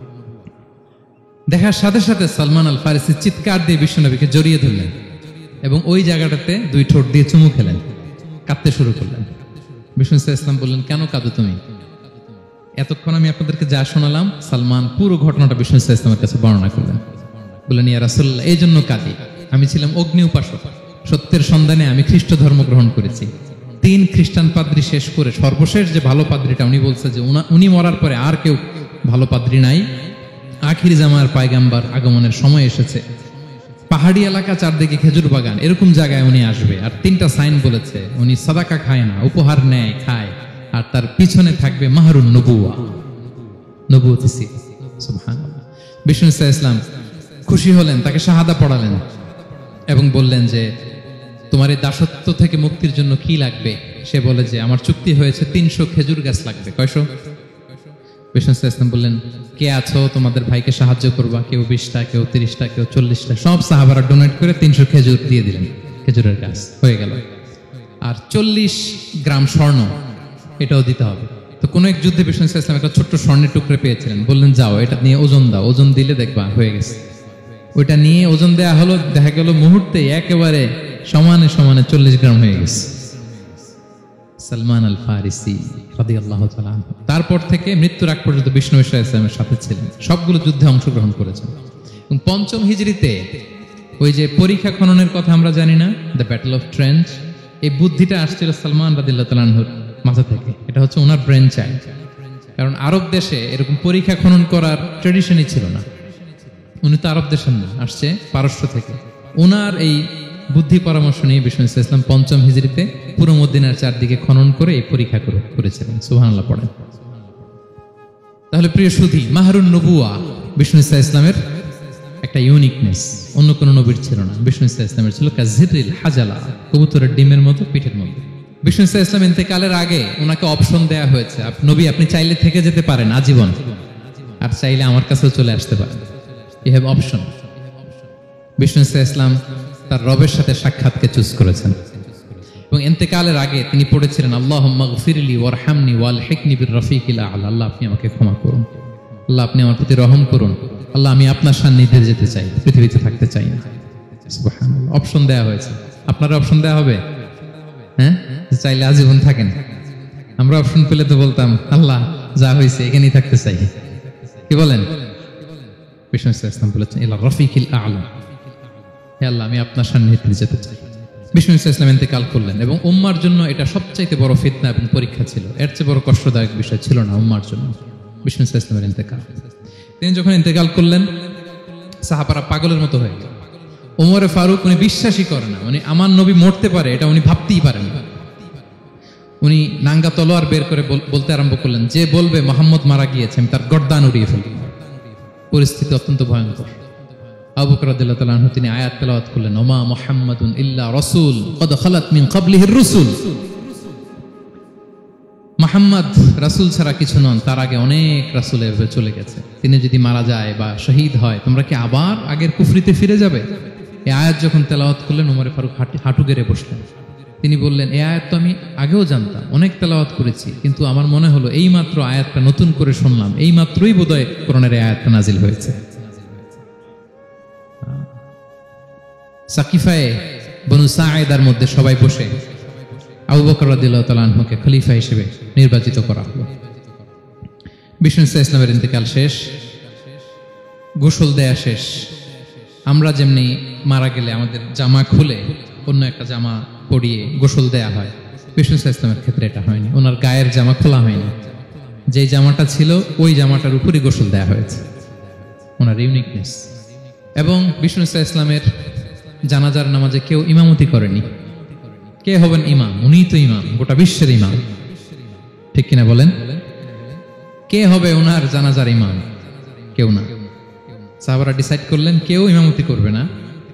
দেখার সাথে সাথে সালমান আল ফারিসি চিৎকার দিয়ে বিশ্বনবীকে জড়িয়ে ধরলেন এবং ওই জায়গাটাতে দুই ঠোঁট দিয়ে চুমু খেলেন, কাঁদতে শুরু করলেন। বিষ্ণু ইসলাম বললেন, কেন কাঁদো তুমি? এতক্ষণ আমি আপনাদেরকে যা শোনালাম, সালমান পুরো ঘটনাটা বিষ্ণু ইসলামের কাছে বর্ণনা করলেন। বললেন, ইয়া রাসূলুল্লাহ, এই জন্য কাঁদি। আমি ছিলাম অগ্নি উপাসক, সত্যের সন্ধানে আমি খ্রিস্ট ধর্ম গ্রহণ করেছি। 3 খ্রিস্টান পাদ্রী শেষ করে সর্বশেষ যে ভালো পাদ্রীটা, উনি বলছে যে উনি মরার পরে আর কেউ ভালো পাদ্রী নাই, আখির জামার পায়গাম্বার আগমনের সময় এসেছে। পাহাড়ি এলাকা, চারদিকে খেজুর বাগান, এরকম জায়গায় উনি আসবে। আর 3টা সাইন বলেছে, উনি সাদাকা খায় না, উপহার নেয়, খায়, আর তার পিছনে থাকবে মাহরুন নবুয়া, নবুয়তি সিল। সুবহানাল্লাহ। বিষ্ণু ইসলাম খুশি হলেন, তাকে শাহাদা পড়ালেন এবং বললেন যে, তোমার এই দাসত্ব থেকে মুক্তির জন্য কি লাগবে? সে বলে যে, আমার চুক্তি হয়েছে 300 খেজুর গাছ লাগবে। কয়শো? বিষ্ণু ইসলাম বললেন, কে আছো তোমাদের ভাইকে সাহায্য করবা? কেউ 20টা, কেউ 30টা, কেউ 40টা। সব সাহাবারা ডোনেট করে 300 খেজুর দিয়ে দিলেন, খেজুরের গাছ হয়ে গেল। আর 40 গ্রাম স্বর্ণ, এটাও দিতে হবে। তো কোন এক যুদ্ধে বিষ্ণু ইসলাম একটা ছোট্ট স্বর্ণের টুকরে পেয়েছিলেন, বললেন, যাও এটা নিয়ে ওজন দাও, ওজন দিলে দেখবা হয়ে গেছে। ওইটা নিয়ে ওজন দেয়া হলো, দেখা গেল মুহূর্তে একেবারে সমানে সমানে 40 গ্রাম হয়ে গেছে। সালমান আল ফারিসি রাদিয়াল্লাহু তাআলা আনহু তারপর থেকে মৃত্যুর আগ পর্যন্ত বিষ্ণু ইসলামের সাথে ছিলেন, সবগুলো যুদ্ধে অংশগ্রহণ করেছেন। এবং 5ম হিজরিতে ওই যে পরীক্ষা খননের কথা আমরা জানি না, দ্য ব্যাটল অফ ট্রেঞ্চ, এই বুদ্ধিটা আসছিল সালমান রাদিয়াল্লাহু তাআলা আনহুর মাথা থেকে। এটা হচ্ছে ওনার ব্রেন চাইল্ড। কারণ আরব দেশে এরকম পরীক্ষা খনন করার ট্রেডিশনই ছিল না। উনি তো আরব দেশের না, আসছে পারস্য থেকে। ওনার এই বুদ্ধি পরামর্শ নিয়ে বিষ্ণু ইসলাম 5ম হিজরিতে পুরো মদিনার চারদিকে খনন করে এই পরীক্ষা করেছিলেন। সুবহানাল্লাহ পড়েন। তাহলে প্রিয় সুধী, মাহরুন নবুয়া বিষ্ণু ইসলামের একটা ইউনিকনেস, অন্য কোনো নবীর ছিল না। বিষ্ণু ইসলামের ছিল কাজিরিল হাজালা, কবুতরের ডিমের মতো, পিঠের মতো। বিষ্ণু ইসলাম ইন্তেকালের আগে ওনাকে অপশন দেয়া হয়েছে, নবী আপনি চাইলে থেকে যেতে পারেন আজীবন, আর চাইলে আমার কাছেও চলে আসতে পারেন। You have option. বিষ্ণু ইসলাম তার রবের সাথে সাক্ষাৎকে চুজ করেছেন এবং ইন্তেকালের আগে তিনি পড়েছিলেন, আল্লাহুম্মা গফিরলি ওয়ারহামনি ওয়ালহিকনি বির রফিকিল আ'লা। আল্লাহ আপনি আমাকে ক্ষমা করুন, আল্লাহ আপনি আমার প্রতি রহম করুন, আল্লাহ আমি আপনার সান্নিধ্যে যেতে চাই, পৃথিবীতে থাকতে চাই না। সুবহানাল্লাহ। অপশন দেয়া হয়েছে। আপনারা অপশন দেয়া হবে? হ্যাঁ, চাইলে আজীবন থাকেন। আমরা অপশন পেলে তো বলতাম, আল্লাহ যা হয়েছে এখানেই থাকতে চাই, কি বলেন? বিষ্ণু ইসলাম বলেছেন, ইলা রফিকিল আ'লা, হে আল্লাহ আমি আপনার সান্নিধ্যে যেতে চাই। বিষ্ণু ইসলাম ইন্তেকাল করলেন এবং উম্মার জন্য এটা সবচাইতে বড় ফিতনা এবং পরীক্ষা ছিল। এর চেয়ে বড় কষ্টদায়ক বিষয় ছিল না উম্মার জন্য বিষ্ণু ইসলামের ইন্তেকাল। তিনি যখন ইন্তেকাল করলেন, সাহাবারা পাগলের মতো হয়ে গেল। ওমরে ফারুক উনি বিশ্বাসই করে না, উনি আমার নবী মরতে পারে এটা উনি ভাবতেই পারেন না। উনি নাঙ্গা তলোয়ার বের করে বলতে আরম্ভ করলেন, যে বলবে মোহাম্মদ মারা গিয়েছে আমি তার গর্দান উড়িয়ে ফেলব। পরিস্থিতি অত্যন্ত ভয়ঙ্কর। আবু বকর রাদিয়াল্লাহু তাআলা আনহু তিনি আয়াত তেলাওয়াত করলেন, ওমা মুহাম্মাদুন ইল্লা রাসূল কদ খালাত মিন ক্বাবলিহির রুসুল। মুহাম্মদ রাসূল ছাড়া কিছু নন, তার আগে অনেক রাসূল এভাবে চলে গেছে। তিনি যদি মারা যায় বা শহীদ হয় তোমরা কি আবার আগের কুফরিতে ফিরে যাবে? এই আয়াত যখন তেলাওয়াত করলেন ওমর ফারুক হাঁটু গেড়ে বসলেন। তিনি বললেন, এই আয়াত তো আমি আগেও জানতাম, অনেক তেলাওয়াত করেছি, কিন্তু আমার মনে হলো এই মাত্র আয়াতটা নতুন করে শুনলাম, এই মাত্রই বোধহয় কোরআনের এই আয়াতটা নাজিল হয়েছে। সাকিফায়ে বনু সাঈদার মধ্যে সবাই বসে আবু বকর রাদিয়াল্লাহু তাআলা আনহুকে খলিফা হিসেবে নির্বাচিত করা হলো। বিষ্ণু ইসলামের ইন্তেকাল শেষ, গোসল দেয়া শেষ। আমরা যেমনি মারা গেলে আমাদের জামা খুলে অন্য একটা জামা পরিয়ে গোসল দেয়া হয়, বিষ্ণু ইসলামের ক্ষেত্রে এটা হয়নি। ওনার গায়ের জামা খোলা হয়নি, যেই জামাটা ছিল ওই জামাটার উপরই গোসল দেয়া হয়েছে, ওনার ইউনিকনেস। এবং বিষ্ণু ইসলামের জানাজার নামাজে কেউ ইমামতি করেনি। কে হবেন ইমাম? উনিই তো ইমাম, গোটা বিশ্বের ইমাম, ঠিক কিনা বলেন? কে হবে ওনার জানাজার ইমাম? কেউ না। সাহাবারা ডিসাইড করলেন কেউ ইমামতি করবে না,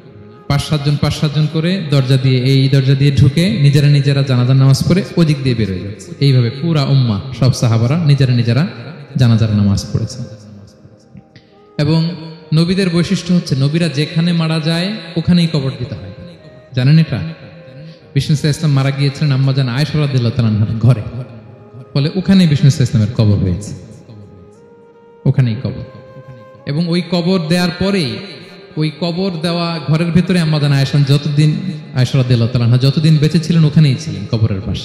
5-7 জন করে দরজা দিয়ে, এই দরজা দিয়ে ঢুকে নিজেরা জানাজার নামাজ পড়ে ওদিক দিয়ে বের হয়ে যাচ্ছে। এইভাবে পুরা উম্মাহ সব সাহাবারা নিজেরা জানাজার নামাজ পড়েছে। এবং নবীদের বৈশিষ্ট্য হচ্ছে নবীরা যেখানে মারা যায় ওখানেই কবর দিতে হয়, জানেন এটা? বিষ্ণু ইসলাম মারা গিয়েছিলেন আম্মাজান আয়েশা রাদিয়াল্লাহু তাআলা আনহার ঘরে, ফলে ওখানেই বিষ্ণু ইসলামের কবর হয়েছে, ওখানেই কবর। এবং ওই কবর দেওয়ার পরেই, ওই কবর দেওয়া ঘরের ভেতরে আম্মাজান আয়েশা রাদিয়াল্লাহু তাআলা আনহা যতদিন বেঁচে ছিলেন ওখানেই ছিলেন, কবরের পাশে।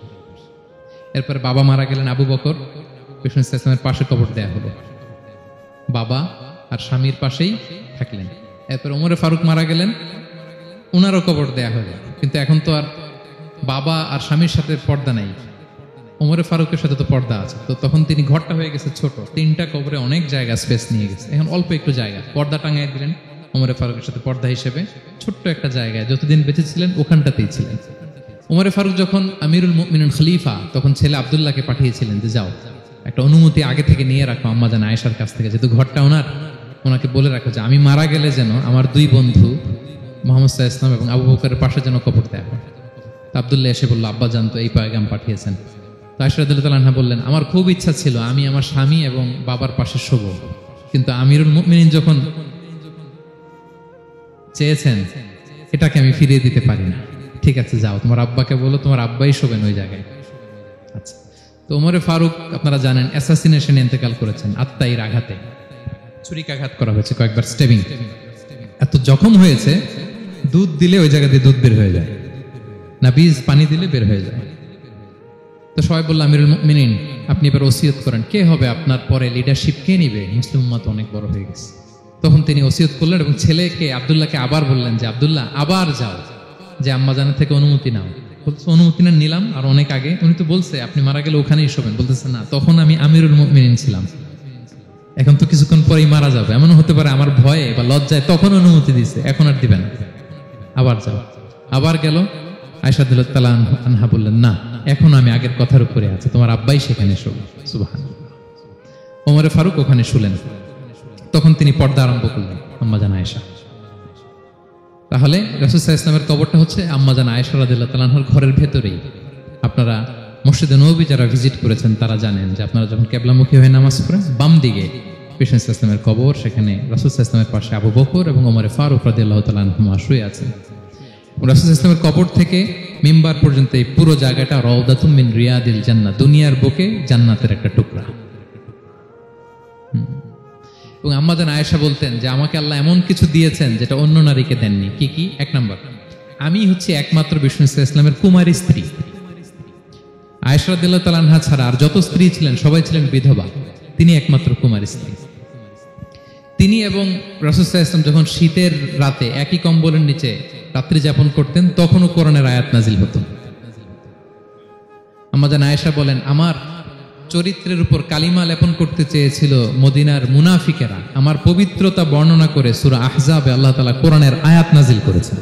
এরপর বাবা মারা গেলেন আবু বকর, বিষ্ণু ইসলামের পাশে কবর দেয়া হলো, বাবা আর স্বামীর পাশেই থাকলেন। এরপর ওমরে ফারুক মারা গেলেন, ওনারও কবর দেয়া হলো। কিন্তু এখন তো আর বাবা আর স্বামীর সাথে পর্দা নাই, ওমরে ফারুকের সাথে তো পর্দা আছে। তো তখন তিনি ঘরটা হয়ে গেছে ছোট, 3টা কবরে অনেক জায়গা স্পেস নিয়ে গেছে, এখন অল্প একটু জায়গা পর্দা টাঙাই দিলেন ওমরে ফারুকের সাথে পর্দা হিসেবে, ছোট্ট একটা জায়গায় যতদিন বেঁচে ছিলেন ওখানটাতেই ছিলেন। ওমরে ফারুক যখন আমিরুল মুমিনিন খলিফা, তখন ছেলে আব্দুল্লাহকে পাঠিয়েছিলেন যে যাও একটা অনুমতি আগে থেকে নিয়ে রাখো আম্মাজান আয়েশার কাছ থেকে, যেহেতু ঘরটা ওনার, ওনাকে বলে রাখো যে আমি মারা গেলে যেন আমার 2 বন্ধু মুহাম্মদ সাল্লাল্লাহু আলাইহি ওয়াসাল্লাম এবং আবু বকরের পাশে যেন কবর দেয়া হয়। তো আব্দুল্লাহ এসে বলল, আব্বা জান তো এই পয়গাম পাঠিয়েছেন। তো আয়েশা রাদিয়াল্লাহু তাআলা আনহা বললেন, আমার খুব ইচ্ছা ছিল আমি আমার স্বামী এবং বাবার পাশে শোব, কিন্তু আমিরুল মুমিনিন যখন চেয়েছেন এটাকে আমি ফিরিয়ে দিতে পারি না। ঠিক আছে যাও, তোমার আব্বাকে বলো তোমার আব্বাই শোবেন ওই জায়গায়। আচ্ছা। তো ওমরে ফারুক আপনারা জানেন অ্যাসাসিনেশনে ইন্তেকাল করেছেন, আত্মাইর আঘাতে ছুরিকাঘাত করা হয়েছে, কয়েকবার স্টেবিং। এত জখম হয়েছে, দুধ দিলে ওই জায়গা দিয়ে দুধ বের হয়ে যায় না, বীজ পানি দিলে বের হয়ে যায়। তো সবাই বলল, আমিরুল মুমিনিন আপনি এবার ওসিয়ত করেন, কে হবে আপনার পরে লিডারশিপ, কে নিবে? মুসলিম উম্মাত অনেক বড় হয়ে গেছে। তখন তিনি ওসিয়ত করলেন এবং ছেলেকে আব্দুল্লাহকে আবার বললেন যে আব্দুল্লাহ আবার যাও, যে আম্মা জানের থেকে অনুমতি নাও। অনুমতি না নিলাম আর অনেক আগে, উনি তো বলছে আপনি মারা গেলে ওখানেই শোবেন, বলতেছে না তখন আমি আমিরুল মুমিনিন ছিলাম, এখন তো কিছুক্ষণ পরেই মারা যাবে, এমন হতে পারে আমার ভয়ে বা লজ্জায় তখন অনুমতি দিছে, এখন আর দিবেন, আবার যাও। আবার গেল, আয়েশা রাদিয়াল্লাহু তাআলা আনহা বললেন, না এখন আমি আগের কথার উপরে আছি, তোমার আব্বাই সেখানে শোবে। সুবহানাল্লাহ। ওমরে ফারুক ওখানে শুলেন, তখন তিনি পর্দা আরম্ভ করলেন আম্মাজান আয়েশা। তাহলে রাসূল সাল্লাল্লাহু আলাইহি ওয়াসাল্লামের কবরটা হচ্ছে আম্মাজান আয়েশা রাদিয়াল্লাহু তাআলা আনহার ঘরের ভেতরেই। আপনারা মসজিদে নববী যারা ভিজিট করেছেন তারা জানেন যে আপনারা যখন কিবলামুখী হয়ে নামাজ পড়েন, বাম দিকে বিষ্ণু ইসলামের কবর, সেখানে রাসূল সাল্লাল্লাহু আলাইহি ওয়াসাল্লামের পাশে আবু বকর এবং ওমরে ফারুক রাদিয়াল্লাহু তাআলা আনহুমা শুয়ে আছেন। রাসূল সাল্লাল্লাহু আলাইহি ওয়াসাল্লামের কবর থেকে মিম্বার পর্যন্ত এই পুরো জায়গাটা রাউদাতুম মিন রিয়াদিল জান্নাহ, দুনিয়ার বুকে জান্নাতের একটা টুকরা। এবং আম্মাজান আয়েশা বলতেন যে আমাকে আল্লাহ এমন কিছু দিয়েছেন যেটা অন্য নারীকে দেননি। কি কি? 1 নম্বর, আমি হচ্ছে একমাত্র বিষ্ণু ইসলামের কুমারী স্ত্রী। আয়েশা রাদিয়াল্লাহু তাআলা আনহা ছাড়া আর যত স্ত্রী ছিলেন সবাই ছিলেন বিধবা, তিনি একমাত্র কুমারী স্ত্রী। তিনি এবং রাসূল সাল্লাল্লাহু আলাইহি ওয়াসাল্লাম যখন শীতের রাতে একই কম্বলের নিচে রাত্রি যাপন করতেন, তখনও কোরআনের আয়াত নাজিল হতো। আম্মাজান আয়েশা বলেন, আমার চরিত্রের উপর কালিমা লেপন করতে চেয়েছিল মদিনার মুনাফিকেরা, আমার পবিত্রতা বর্ণনা করে সূরা আহজাবে আল্লাহ তাআলা কোরআনের আয়াত নাজিল করেছেন।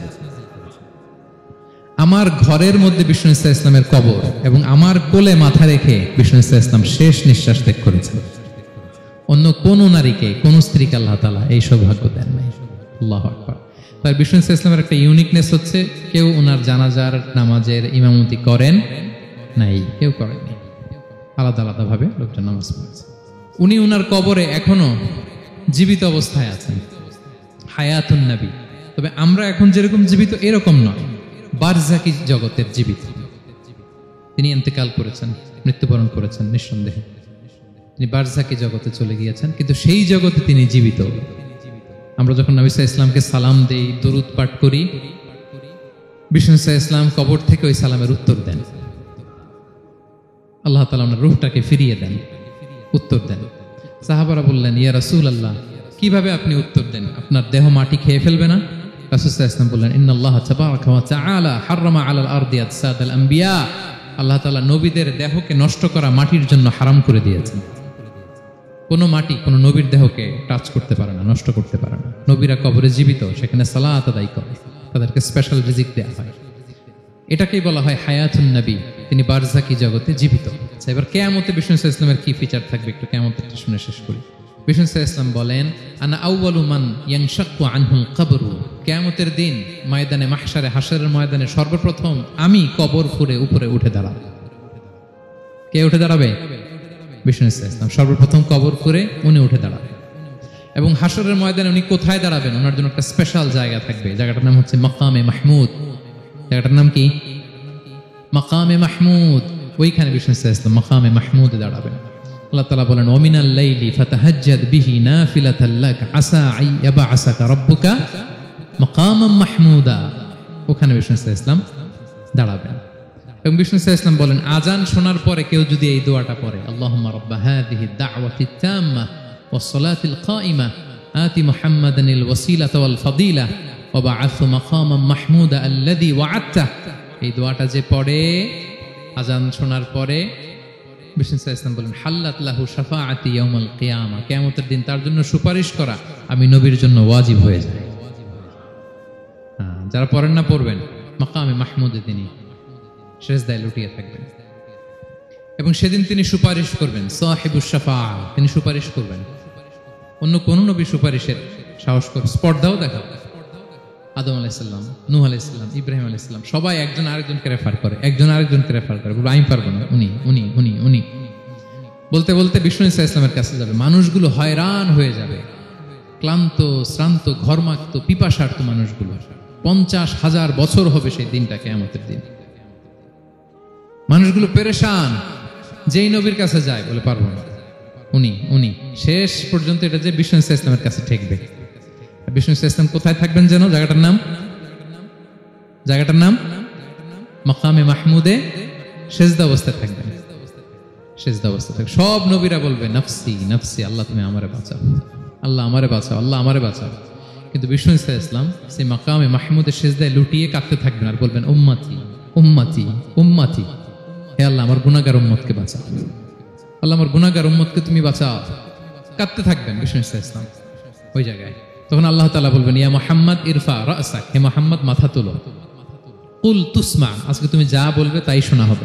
আমার ঘরের মধ্যে বিষ্ণু ইসা ইসলামের কবর এবং আমার কোলে মাথা রেখে বিষ্ণু ইসা ইসলাম শেষ নিঃশ্বাস ত্যাগ করেছেন। অন্য কোন নারীকে, কোন স্ত্রীকে আল্লাহ তাআলা এই সৌভাগ্য দেন নাই। আল্লাহু আকবার। তাই বিষ্ণু ইসা ইসলামের একটা ইউনিকনেস হচ্ছে কেউ ওনার জানাজার নামাজের ইমামতি করেন নাই, কেউ করেনি, আলাদা আলাদা ভাবে লোকজন নামাজ পড়েছে। উনি উনার কবরে এখনো জীবিত অবস্থায় আছেন, হায়াতুন নবী। তবে আমরা এখন যেরকম জীবিত এরকম নয়, বারজাকি জগতের জীবিত। তিনি ইন্তেকাল করেছেন, মৃত্যুবরণ করেছেন নিঃসন্দেহে, তিনি বারজাকি জগতে চলে গিয়েছেন, কিন্তু সেই জগতে তিনি জীবিত। আমরা যখন নবী সাল্লাল্লাহু আলাইহি ওয়াসাল্লামকে সালাম দেই, দরুদ পাঠ করি, বিষ্ণু সাল্লাল্লাহু আলাইহি ওয়াসাল্লাম কবর থেকে ওই সালামের উত্তর দেন। আল্লাহ তাআলা ওনার রূহটাকে ফিরিয়ে দেন, উত্তর দেন। সাহাবারা বললেন, ইয়া রাসূলুল্লাহ, কিভাবে আপনি উত্তর দেন? আপনার দেহ মাটি খেয়ে ফেলবে না? রাসূল সাল্লাল্লাহু আলাইহি ওয়াসাল্লাম বললেন, ইন্নাল্লাহ তাবারাকা ওয়া তাআলা হারামা আলাল আরদি আজসাদাল আম্বিয়া। আল্লাহ তাআলা নবীদের দেহকে নষ্ট করা মাটির জন্য হারাম করে দিয়েছেন। কোনো মাটি কোনো নবীর দেহকে টাচ করতে পারে না, নষ্ট করতে পারে না। নবীরা কবরে জীবিত, সেখানে সালাত আদায় করে, তাদেরকে স্পেশাল রিজিক দেওয়া হয়। এটাকেই বলা হয় হায়াতুন নবী, তিনি বারজাকি জগতে জীবিত। এবার কিয়ামতে বিষ্ণু সাল্লাল্লাহু আলাইহি ওয়াসাল্লামের কি ফিচার থাকবে একটু কিয়ামতটা শুনে শেষ করি। বিষ্ণু সাল্লাল্লাহু আলাইহি ওয়াসাল্লাম বলেন, আনা আউয়ালু মান ইয়ানশাক্কু আনহুল কবরু। কিয়ামতের দিন ময়দানে মাহশারে, হাশরের ময়দানে সর্বপ্রথম আমি কবর ফুঁড়ে উপরে উঠে দাঁড়াবো। কে উঠে দাঁড়াবে? বিষ্ণু সাল্লাল্লাহু আলাইহি ওয়াসাল্লাম সর্বপ্রথম কবর ফুঁড়ে উনি উঠে দাঁড়াবেন। এবং হাশরের ময়দানে উনি কোথায় দাঁড়াবেন? ওনার জন্য একটা স্পেশাল জায়গা থাকবে, জায়গাটার নাম হচ্ছে মাকামে মাহমুদ। জায়গাটার নাম কি? মাকামে মাহমুদ। ওইখানে বিষ্ণু সাল্লাল্লাহু আলাইহি ওয়াসাল্লাম মাকামে মাহমুদে দাঁড়াবেন। আল্লাহ তাআলা বলেন, ওয়ামিনাল লাইলি ফাতাহাজ্জাদ বিহি নাফিলাতাল লাক আসা আইয়াবআসাকা রাব্বুকা মাকামান মাহমুদা। ওখানে বিষ্ণু সাল্লাল্লাহু আলাইহি ওয়াসাল্লাম দাঁড়াবেন। এবং বিষ্ণু সাল্লাল্লাহু আলাইহি ওয়াসাল্লাম বলেন, আজান শোনার পরে কেউ যদি এই দোয়াটা পড়ে, আল্লাহুম্মা রাব্বা হাযিহি দাওয়াতিত তাম্মা ওয়াস সালাতিল কাইমা আতি মুহাম্মাদানিল ওয়াসিলাতা ওয়াল ফাদিলা ওয়া বা'আথহু মাকামান মাহমুদা আল্লাযী ওয়া'আদতা। এই দোয়াটা যে পড়ে আজান শোনার পরে, বিষ্ণু সাল্লাল্লাহু আলাইহি ওয়াসাল্লাম বলেন, হাল্লাত লাহু শাফাআতি ইয়াউমাল কিয়ামা। কিয়ামতের দিন তার জন্য সুপারিশ করা আমি নবীর জন্য ওয়াজিব হয়ে যায়। যারা পড়েন না পড়বেন, মাকামে মাহমুদে তিনি সেজদায় লুটিয়ে থাকবেন এবং সেদিন তিনি সুপারিশ করবেন। সাহিবুশ শাফাআ, তিনি সুপারিশ করবেন। অন্য কোন নবী সুপারিশের সাহস করে স্পর্ধাও দেখাও। আদম আলাইহিস সালাম, নূহ আলাইহিস সালাম, ইব্রাহিম আলাইহিস সালাম সবাই একজন আরেকজনকে রেফার করে, একজন আরেকজনকে রেফার করে, বলে আমি পারবো না, উনি উনি উনি উনি বলতে বলতে বিষ্ণু ইসা ইসলামের কাছে যাবে। মানুষগুলো হয়রান হয়ে যাবে, ক্লান্ত শ্রান্ত ঘর্মাক্ত পিপাসার্ত মানুষগুলো। 50,000 বছর হবে সেই দিনটা, কিয়ামতের দিন। মানুষগুলো পেরেশান, যেই নবীর কাছে যায় বলে পারবো না, উনি উনি। শেষ পর্যন্ত এটা যে বিষ্ণু ইসা ইসলামের কাছে ঠেকবে। বিষ্ণু ইসলাম কোথায় থাকবেন যেন? জায়গাটার নাম মাকামে মাহমুদে সেজদা অবস্থায় থাকবেন। সেজদা অবস্থায় থাকবেন। সব নবীরা বলবে নাফসি নাফসি, আল্লাহ তুমি আমারে বাঁচাও, আল্লাহ আমারে বাঁচাও, আল্লাহ আমারে বাঁচাও। কিন্তু বিষ্ণু ইসলাম সেই মাকামে মাহমুদে সেজদায় লুটিয়ে কাঁদতে থাকবেন আর বলবেন, উম্মতি উম্মতি উম্মতি, হে আল্লাহ আমার গুনাহগার উম্মতকে বাঁচাও, আল্লাহ আমার গুনাহগার উম্মতকে তুমি বাঁচাও। কাঁদতে থাকবেন বিষ্ণু ইসলাম ওই জায়গায়। তখন আল্লাহ তাআলা বলবেন, ইয়া মুহাম্মদ ইরফা রাসাক, হে মুহাম্মদ মাথা তোলো। কুল তুসমা, আজকে তুমি যা বলবে তাই শোনা হবে।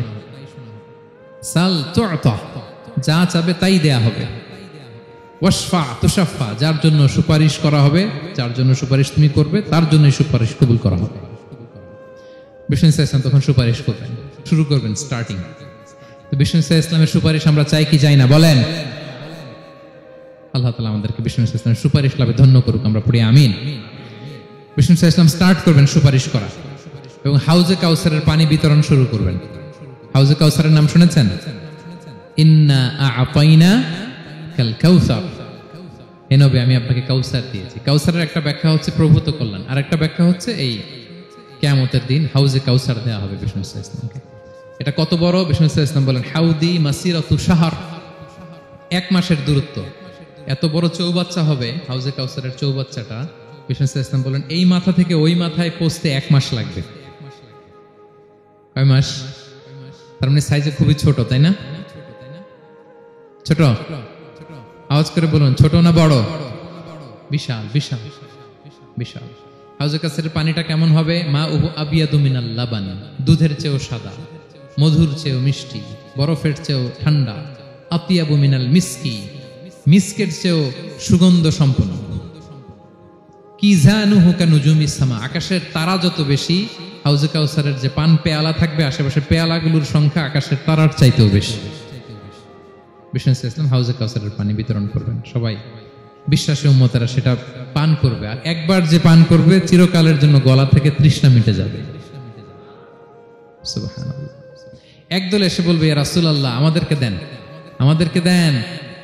সাল তু'তা, যা চাবে তাই দেয়া হবে। ওয়াশফা তুশাফা, যার জন্য সুপারিশ করা হবে, যার জন্য সুপারিশ তুমি করবে তার জন্যই সুপারিশ কবুল করা হবে। বিষ্ণু ইসলাম তখন সুপারিশ করবেন, শুরু করবেন, স্টার্টিং। তো বিষ্ণু ইসলামের সুপারিশ আমরা চাই কি চাই না বলেন? আল্লাহ তাআলা আমাদেরকে বিষ্ণু ইসলামের সুপারিশ লাভে ধন্য করুক, আমরা পড়ি আমিন। বিষ্ণু ইসলাম স্টার্ট করবেন সুপারিশ করা এবং হাউজে কাউসারের পানি বিতরণ শুরু করবেন। হাউজে কাউসারের নাম শুনেছেন? ইন্না আ'তাইনা কাল কাউসার, হে নবী আমি আপনাকে কাউসার দিয়েছি। কাউসারের একটা ব্যাখ্যা হচ্ছে প্রভূত কল্যাণ, আর একটা ব্যাখ্যা হচ্ছে এই কিয়ামতের দিন হাউজে কাউসার দেওয়া হবে বিষ্ণু ইসলামকে। এটা কত বড়? বিষ্ণু ইসলাম বলেন, হাউদি মাসিরাতু শাহর, 1 মাসের দূরত্ব। এত বড় চৌবাচ্চা হবে হাউজে কাউসারের চৌবাচ্চাটা। বিষ্ণু ইসলাম বলেন, এই মাথা থেকে ওই মাথায় পৌঁছতে 1 মাস লাগবে। কয় মাস? তার মানে সাইজে খুবই ছোট, তাই না? ছোট? আওয়াজ করে বলুন, ছোট না বড়? বিশাল বিশাল বিশাল। হাউজে কাউসারের পানিটা কেমন হবে? মা উহু আবিয়াদু মিনাল লাবান, দুধের চেয়েও সাদা, মধুর চেয়েও মিষ্টি, বরফের চেয়েও ঠান্ডা। আতিয়াবু মিনাল মিসকি, মিসকের চেয়েও সুগন্ধ সম্পন্ন। কিজানুহু কানুজুমিস সামা, আকাশের তারা যত বেশি, হাউজে কাউসারের যে পান পেয়ালা থাকবে আশেপাশে পেয়ালাগুলোর সংখ্যা আকাশের তারার চাইতেও বেশি। বিষ্ণু ইসলাম হাউজে কাউসারের পানি বিতরণ করবেন, সবাই বিশ্বাসী উম্মতেরা সেটা পান করবে। আর একবার যে পান করবে চিরকালের জন্য গলা থেকে তৃষ্ণা মিটে যাবে। সুবহানাল্লাহ। একদল এসে বলবে, ইয়া রাসূলুল্লাহ, আমাদেরকে দেন, আমাদেরকে দেন।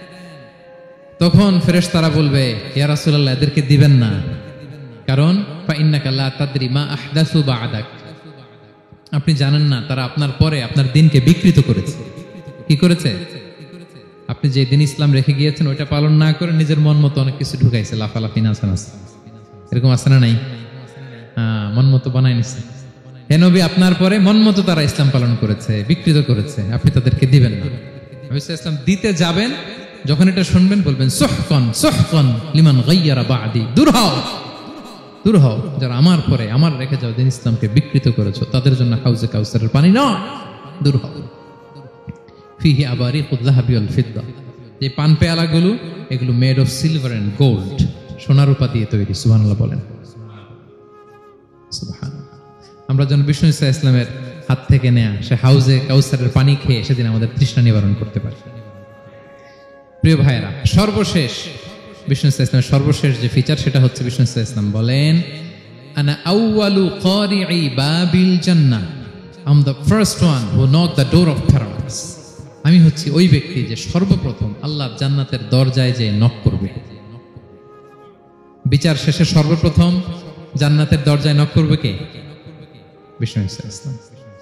তখন ফেরেশতারা বলবে, ইয়া রাসূলুল্লাহ, এদেরকে দিবেন না, কারণ ফা ইন্নাকা লা তাদরি মা আহদাসু বা'দাক, আপনি জানেন না তারা আপনার পরে আপনার দিনকে বিকৃত করেছে। কি করেছে? আপনি যে দিন ইসলাম রেখে গিয়েছেন ওইটা পালন না করে নিজের মন মতো অনেক কিছু ঢুকাইছে, লাফালাফি নাচানাচ, এরকম আছে না নাই? মন মতো বানাই নিছে। হে নবী, আপনার পরে মন মতো তারা ইসলাম পালন করেছে, বিকৃত করেছে, আপনি তাদেরকে দিবেন না। ইসলাম দিতে যাবেন, যখন এটা শুনবেন বলবেন, সুহকান সুহকান লিমান গায়্যারা বা'দি, দূর হও, দূর হও, যারা আমার পরে আমার রেখে যাও দিন ইসলামকে বিকৃত করেছো, তাদের জন্য হাউজে কাউসারের পানি নয়, দূর হও। ফিহি আবারিকুল যাহাবি ওয়াল ফিদ্দা, যে পান পেয়ালাগুলো এগুলো made of silver and gold, সোনা রূপা দিয়ে তৈরি। সুবহানাল্লাহ বলেন। সুবহানাল্লাহ। আমরা যেন বিষ্ণু ইসলামের হাত থেকে নেয়া সে হাউজে কাউসারের পানি খেয়ে সেদিন আমাদের তৃষ্ণা নিবারণ করতে পারি। প্রিয় ভাইয়েরা, সর্বশেষ বিষ্ণু ইসলামের সর্বশেষ যে ফিচার সেটা হচ্ছে বিষ্ণু ইসলাম বলেন, আনা আউয়ালু কারিই বাবিল জান্নাহ, I am the first one who knock the door of paradise. আমি হচ্ছি ওই ব্যক্তি যে সর্বপ্রথম আল্লাহর জান্নাতের দরজায় যে নক করবে। বিচার শেষে সর্বপ্রথম জান্নাতের দরজায় নক করবে কে? বিষ্ণু ইসলাম।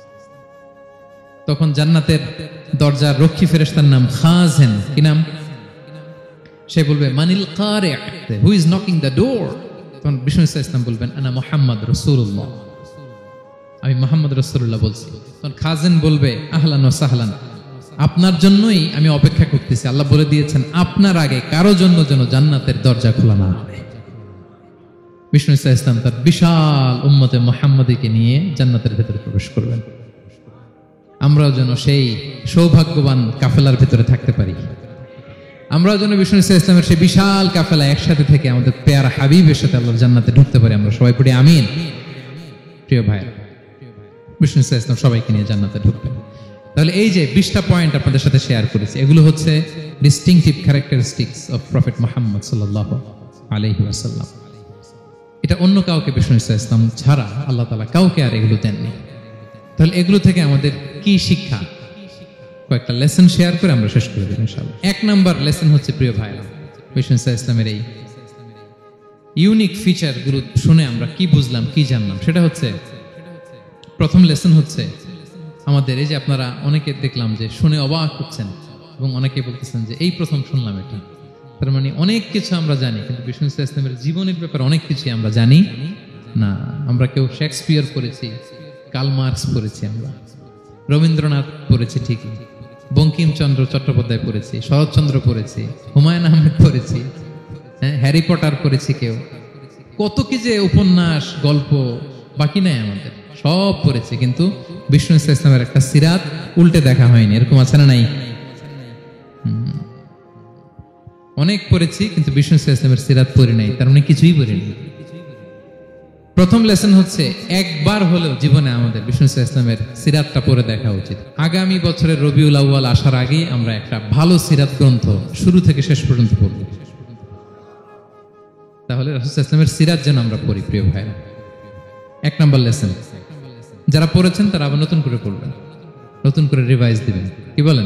তখন জান্নাতের দরজার রক্ষী ফেরেশতার নাম খাজেন। কি নাম? সে বলবে, মানিল কারি, who is knocking the door? তখন বিষ্ণু ইসলাম বলবেন, আনা মুহাম্মদ রাসূলুল্লাহ, আমি মুহাম্মদ রাসূলুল্লাহ বলছি। তখন খাজেন বলবে, আহলান ওয়া সাহলান, আপনার জন্যই আমি অপেক্ষা করতেছি। আল্লাহ বলে দিয়েছেন আপনার আগে কারো জন্য যেন জান্নাতের দরজা খোলা না হয়। বিষ্ণু ইসলাম তার বিশাল উম্মতে মুহাম্মাদীকে নিয়ে জান্নাতের ভেতরে প্রবেশ করবেন। আমরাও যেন সেই সৌভাগ্যবান কাফেলার ভেতরে থাকতে পারি। আমরাও যেন বিষ্ণু ইসলামের সেই বিশাল কাফেলা একসাথে থেকে আমাদের পেয়ারা হাবিবের সাথে আল্লাহর জান্নাতে ঢুকতে পারি। আমরা সবাই পড়ি আমিন। প্রিয় ভাই, বিষ্ণু ইসলাম সবাইকে নিয়ে জান্নাতে ঢুকবেন। তাহলে এই যে 20টা পয়েন্ট আপনাদের সাথে শেয়ার করেছি, এগুলো হচ্ছে distinctive characteristics of prophet Muhammad সাল্লাল্লাহু আলাইহি ওয়াসাল্লাম। এটা অন্য কাউকে বিষ্ণু ইসলাম ছাড়া আল্লাহ তাআলা কাউকে আর এগুলো দেননি। তাহলে এগুলো থেকে আমাদের কি শিক্ষা? কয়েকটা লেসন শেয়ার করে আমরা শেষ করে দেব ইনশাআল্লাহ। 1 নাম্বার লেসন হচ্ছে, প্রিয় ভাইরা, বিষ্ণু ইসলামের এই ইউনিক ফিচার গুলো শুনে আমরা কি বুঝলাম, কি জানলাম, সেটা হচ্ছে, প্রথম লেসন হচ্ছে আমাদের এই যে আপনারা অনেকে দেখলাম যে শুনে অবাক হচ্ছেন এবং অনেকে বলতেছেন যে এই প্রথম শুনলাম এটা। তার মানে অনেক কিছু আমরা জানি, কিন্তু বিষ্ণু ইসলামের জীবনের ব্যাপারে অনেক কিছু আমরা জানি না। আমরা কেউ শেক্সপিয়ার পড়েছি, কার্ল মার্কস পড়েছি, আমরা রবীন্দ্রনাথ পড়েছি ঠিকই, বঙ্কিমচন্দ্র চট্টোপাধ্যায় পড়েছি, শরৎচন্দ্র পড়েছি, হুমায়ুন আহমেদ পড়েছি, হ্যারি পটার পড়েছি, কেউ কত কি যে উপন্যাস গল্প বাকি নাই আমাদের, সব পড়েছি, কিন্তু বিষ্ণু ইসলামের একটা সিরাত উল্টে দেখা হয়নি। এরকম আছে না নাই? অনেক পড়েছি কিন্তু বিষ্ণু ইসলামের সিরাত পড়ি নাই, তার মানে কিছুই পড়িনি। প্রথম লেসন হচ্ছে একবার হলেও জীবনে আমাদের বিষ্ণু ইসলামের সিরাতটা পড়ে দেখা উচিত। আগামী বছরের রবিউল আউয়াল আসার আগেই আমরা একটা ভালো সিরাত গ্রন্থ শুরু থেকে শেষ পর্যন্ত পড়ব। তাহলে রাসূল ইসলামের সিরাত যেন আমরা পড়ি। প্রিয় ভাইরা, 1 নাম্বার লেসন, যারা পড়েছেন তারা আবার নতুন করে পড়বেন, নতুন করে রিভাইজ দিবেন। কি বলেন?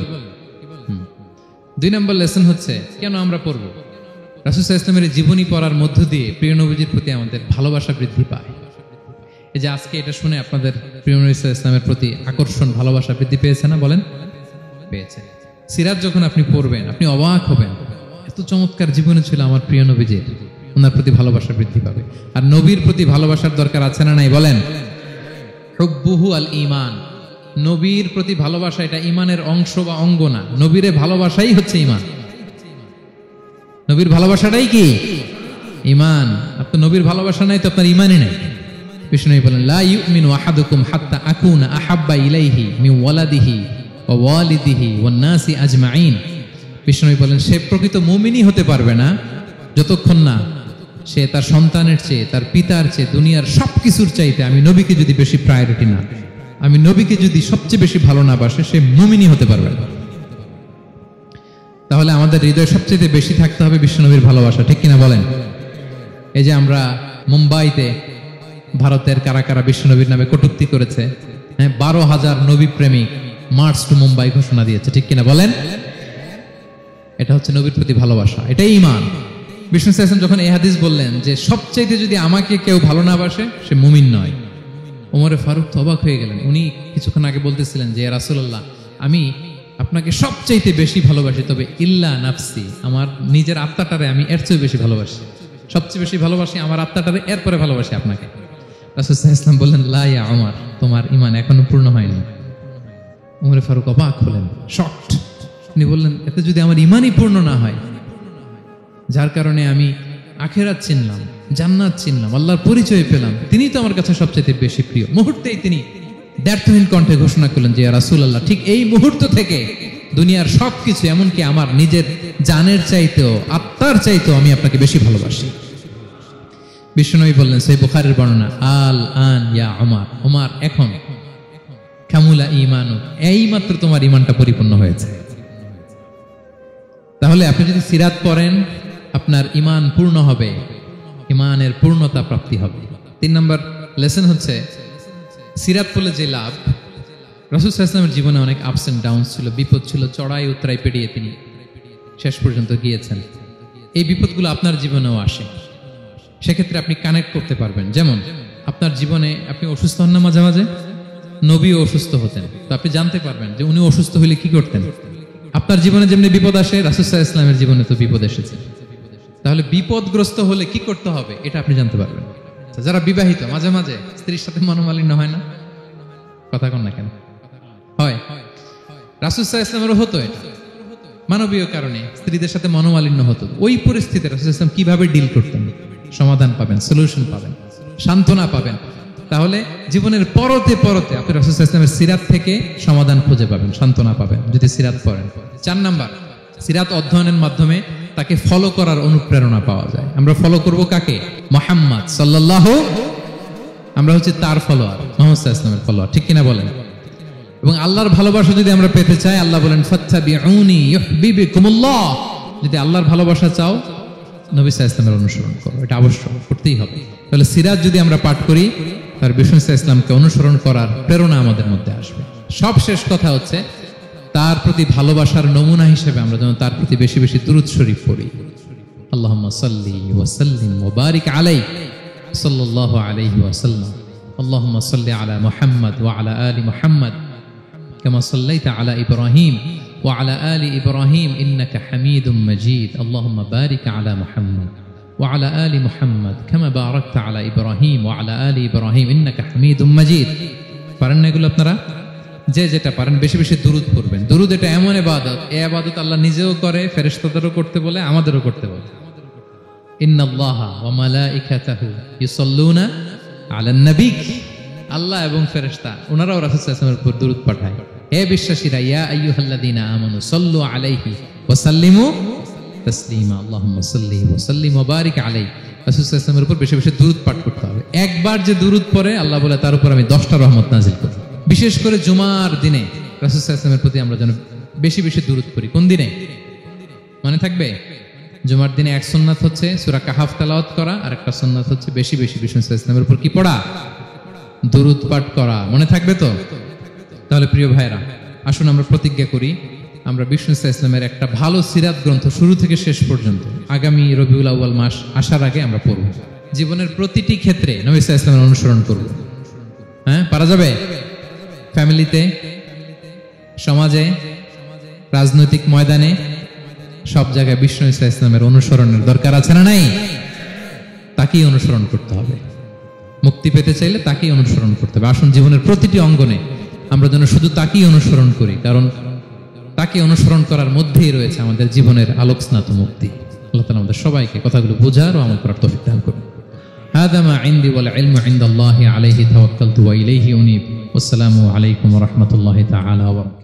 2 নাম্বার লেসন হচ্ছে কেন আমরা পড়ব? রাসূল ইসলামের জীবনী পড়ার মধ্য দিয়ে প্রিয় নবীজির প্রতি আমাদের ভালোবাসা বৃদ্ধি পায়। এই যে আজকে এটা শুনে আপনাদের প্রিয় নবী ইসলামের প্রতি আকর্ষণ, ভালোবাসা বৃদ্ধি পেয়েছে না? বলেন, পেয়েছে। সিরাত যখন আপনি পড়বেন আপনি অবাক হবেন, এত চমৎকার জীবনে ছিল আমার প্রিয় নবীজির, ওনার প্রতি ভালোবাসা বৃদ্ধি পাবে। আর নবীর প্রতি ভালোবাসার দরকার আছে না নাই? বলেন, হুব্বুহু আল ঈমান, নবীর প্রতি ভালোবাসা এটা ইমানের অংশ বা অঙ্গ না, নবীরে ভালোবাসাই হচ্ছে ইমান। নবীর ভালোবাসাটাই কি ইমান। আপনার নবীর ভালোবাসা নাই তো আপনার ইমানই নাই। বিষ্ণু বলেন লা ইউমিনু আহাদুকুম হাত্তা আকুনা আহাব্বা ইলাইহি মিন ওয়ালাদিহি ওয়া ওয়ালিদিহি ওয়ান নাসি আজমাইন। বিষ্ণু বলেন সে প্রকৃত মুমিনই হতে পারবে না যতক্ষণ না সে তার সন্তানের চেয়ে, তার পিতার চেয়ে, দুনিয়ার সবকিছুর চাইতে আমি নবীকে যদি বেশি প্রায়োরিটি না, আমি নবীকে যদি সবচেয়ে বেশি ভালো না বাসে, সে মুমিনই হতে পারবে না। তাহলে আমাদের হৃদয়ে সবচেয়ে বেশি থাকতে হবে বিশ্বনবীর ভালোবাসা, ঠিক কিনা বলেন? এই যে আমরা মুম্বাইতে ভারতের কারা কারা বিশ্বনবীর নামে কটূক্তি করেছে, হ্যাঁ, 12,000 নবী প্রেমিক মার্চ টু মুম্বাই ঘোষণা দিয়েছে, ঠিক কিনা বলেন? এটা হচ্ছে নবীর প্রতি ভালোবাসা, এটাই ঈমান। বিষ্ণু সাল্লাল্লাহু আলাইহি ওয়াসাল্লাম যখন এই হাদিস বললেন যে সবচাইতে যদি আমাকে কেউ ভালো না বাসে সে মুমিন নয়, ওমরে ফারুক তো অবাক হয়ে গেলেন। উনি কিছুক্ষণ আগে বলতেছিলেন যে ইয়া রাসূলুল্লাহ, আমি আপনাকে সবচাইতে বেশি ভালোবাসি, তবে ইল্লা নাফসি, আমার নিজের আত্মাটারে আমি এর চেয়ে বেশি ভালোবাসি, সবচেয়ে বেশি ভালোবাসি আমার আত্মাটারে, এরপরে ভালোবাসি আপনাকে। রাসূল সাল্লাল্লাহু আলাইহি ওয়াসাল্লাম বললেন লা ইয়া উমর, তোমার ঈমান এখনো পূর্ণ হয়নি। ওমরে ফারুক অবাক হলেন, শকড। তিনি বললেন এতে যদি আমার ঈমানই পূর্ণ না হয়, যার কারণে আমি আখিরাত চিনলাম, জান্নাত চিনলাম, আল্লাহর পরিচয় পেলাম, তিনি তো আমার কাছে সবচেয়ে বেশি প্রিয়। মুহূর্তেই তিনি দ্ব্যর্থহীন কণ্ঠে ঘোষণা করলেন যে ইয়া রাসূলুল্লাহ, ঠিক এই মুহূর্ত থেকে দুনিয়ার সবকিছু, এমনকি আমার নিজের জানের চাইতেও, আত্মার চাইতেও আমি আপনাকে বেশি ভালোবাসি। বিশ্বনবী বললেন, সহিহ বুখারীর বর্ণনা, আল আন ইয়া উমর, উমর এখন কামুলা ঈমানু, এইমাত্র তোমার ঈমানটা পরিপূর্ণ হয়েছে। তাহলে আপনি যদি সিরাত পড়েন আপনার ঈমান পূর্ণ হবে, ঈমানের পূর্ণতা প্রাপ্তি হবে। 3 নম্বর লেসন হচ্ছে সিরাত পড়লে যে লাভ। রাসূল সাল্লাল্লাহু আলাইহি ওয়াসাল্লামের জীবনে অনেক আপস এন্ড ডাউনস ছিল, বিপদ ছিল, চড়াই উতরাই পেরিয়ে তিনি শেষ পর্যন্ত গিয়েছেন। এই বিপদগুলো আপনার জীবনেও আসে, সেক্ষেত্রে আপনি কানেক্ট করতে পারবেন। যেমন আপনার জীবনে আপনি অসুস্থ হন না মাঝে মাঝে, নবীও অসুস্থ হতেন, তো আপনি জানতে পারবেন যে উনি অসুস্থ হলে কি করতেন। আপনার জীবনে যেমনি বিপদ আসে, রাসূল সাল্লাল্লাহু আলাইহি ওয়াসাল্লামের জীবনে তো বিপদ এসেছে, তাহলে বিপদগ্রস্ত হলে কি করতে হবে এটা আপনি জানতে পারবেন। যারা বিবাহিত, মাঝে মাঝে স্ত্রীর সাথে মনোমালিন্য হয় না? কথা কন না কেন? হয়। রাসূল সাল্লাল্লাহু আলাইহি ওয়াসাল্লামেরও হতো এটা, মানবীয় কারণে স্ত্রীদের সাথে মনোমালিন্য হতো। ওই পরিস্থিতিতে রাসূল সাল্লাল্লাহু আলাইহি ওয়াসাল্লাম কিভাবে ডিল করতেন, সমাধান পাবেন, সলিউশন পাবেন, সান্ত্বনা পাবেন। তাহলে জীবনের পরতে পরতে আপনি রাসূল সাল্লাল্লাহু আলাইহি ওয়াসাল্লামের সিরাত থেকে সমাধান খুঁজে পাবেন, সান্ত্বনা পাবেন যদি সিরাত পড়েন। 4 নাম্বার, সিরাত অধ্যয়নের মাধ্যমে তাকে ফলো করার অনুপ্রেরণা পাওয়া যায়। আমরা ফলো করব কাকে? মুহাম্মদ সাল্লাল্লাহু, আমরা হচ্ছে তার ফলোয়ার, মুহাম্মদ সাল্লাল্লাহু আলাইহি ওয়াসাল্লামের ফলোয়ার, ঠিক কিনা বলেন? এবং আল্লাহর ভালোবাসা যদি আমরা পেতে চাই, আল্লাহ বলেন ফাত্তাবিউনি ইউহিব্বুকুমুল্লাহ, যদি আল্লাহর ভালোবাসা চাও নবী সাল্লাল্লাহু আলাইহি ওয়াসাল্লামের অনুসরণ করো, এটা আবশ্যক, করতেই হবে। তাহলে সিরাত যদি আমরা পাঠ করি, তার বিষ্ণু সাল্লাল্লাহু আলাইহি ওয়াসাল্লামকে অনুসরণ করার প্রেরণা আমাদের মধ্যে আসবে। সবশেষ কথা হচ্ছে তার প্রতি ভালোবাসার নমুনা হিসেবে আমরা যেন তার প্রতি বেশি বেশি দুরূদ শরীফ পড়ি। আল্লাহুম্মা সাল্লি ওয়া সাল্লিম ওয়া বারিক আলাইহি সাল্লাল্লাহু আলাইহি ওয়া সাল্লাম। আল্লাহুম্মা সাল্লি আলা মুহাম্মদ ওয়া আলা আলি মুহাম্মদ কামা সাল্লাইতা আলা ইব্রাহিম ওয়া আলা আলি ইব্রাহিম ইন্নাকা হামিদুম মাজিদ। আল্লাহুম্মা বারিক আলা মুহাম্মদ ওয়া আলা আলি মুহাম্মদ কামা বারাকতা আলা ইব্রাহিম ওয়া আলা আলি ইব্রাহিম ইন্নাকা হামিদুম মাজিদ। পারেন না এগুলো আপনারা? যে যেটা পারেন বেশি বেশি দুরূদ পড়বেন। দুরূদ এটা এমন ইবাদত, এই ইবাদত আল্লাহ নিজেও করে, ফেরেশতাদেরও করতে বলে, আমাদেরও করতে বলে। ইন্নাল্লাহা ওয়া মালাইকাতাহু ইউসাল্লুনা আলান নবী, আল্লাহ এবং ফেরেশতা ওনারাও রাসূল সাল্লাল্লাহু আলাইহি ওয়াসাল্লামের উপর দুরূদ পাঠায়। হে বিশ্বাসীরা, ইয়া আইয়ুহাল্লাযীনা আমানু সাল্লু আলাইহি ওয়া সাল্লিমু তাসলিমা। আল্লাহুম্মা সাল্লি ওয়া সাল্লিম ওয়া বারিক আলাইহি। রাসূল সাল্লাল্লাহু আলাইহি ওয়াসাল্লামের উপর বেশি বেশি দুরূদ পাঠ করতে হবে। একবার যে দুরূদ পড়ে আল্লাহ বলে তার উপর আমি 10টা রহমত নাযিল করি। বিশেষ করে জুমার দিনে রাসূল সাল্লাল্লাহু আলাইহি ওয়াসাল্লামের প্রতি আমরা যেন বেশি বেশি দুরূদ পড়ি। কোন দিনে মনে থাকবে? জুমার দিনে এক সুন্নাত হচ্ছে সূরা কাহাফ তেলাওয়াত করা, আর একটা সুন্নাত হচ্ছে বেশি বেশি বিষ্ণু সাল্লাল্লাহু আলাইহি ওয়াসাল্লামের উপর কি পড়া? দুরূদ পাঠ করা। মনে থাকবে তো? তাহলে প্রিয় ভাইরা, আসুন আমরা প্রতিজ্ঞা করি, আমরা বিষ্ণু সাল্লাল্লাহু আলাইহি ওয়াসাল্লামের একটা ভালো সিরাত গ্রন্থ শুরু থেকে শেষ পর্যন্ত আগামী রবিউল আউয়াল মাস আসার আগে আমরা পড়ব। জীবনের প্রতিটি ক্ষেত্রে নবী সাল্লাল্লাহু আলাইহি ওয়াসাল্লামের অনুসরণ করব। হ্যাঁ, পারা যাবে? ফ্যামিলিতে, সমাজে, রাজনৈতিক ময়দানে, সব জায়গায় বিষ্ণু সাল্লাল্লাহু আলাইহি ওয়াসাল্লামের অনুসরণের দরকার আছে না নাই? তাকেই অনুসরণ করতে হবে। মুক্তি পেতে চাইলে তাকেই অনুসরণ করতে হবে। আসুন জীবনের প্রতিটি অঙ্গনে আমরা যেন শুধু তাকেই অনুসরণ করি, কারণ তাকে অনুসরণ করার মধ্যেই রয়েছে আমাদের জীবনের আলোকস্নাত মুক্তি। আল্লাহ তাআলা আমাদের সবাইকে কথাগুলো বোঝার ও আমল করার তৌফিক দান করুন। হাদা মা ইনদি ওয়াল ইলমু ইনদাল্লাহি আলাইহি তাওয়াক্কালতু ওয়া ইলাইহি উনীব। ওয়াসসালামু আলাইকুম ওয়া রাহমাতুল্লাহি তাআলা ওয়া বারাকাতুহু।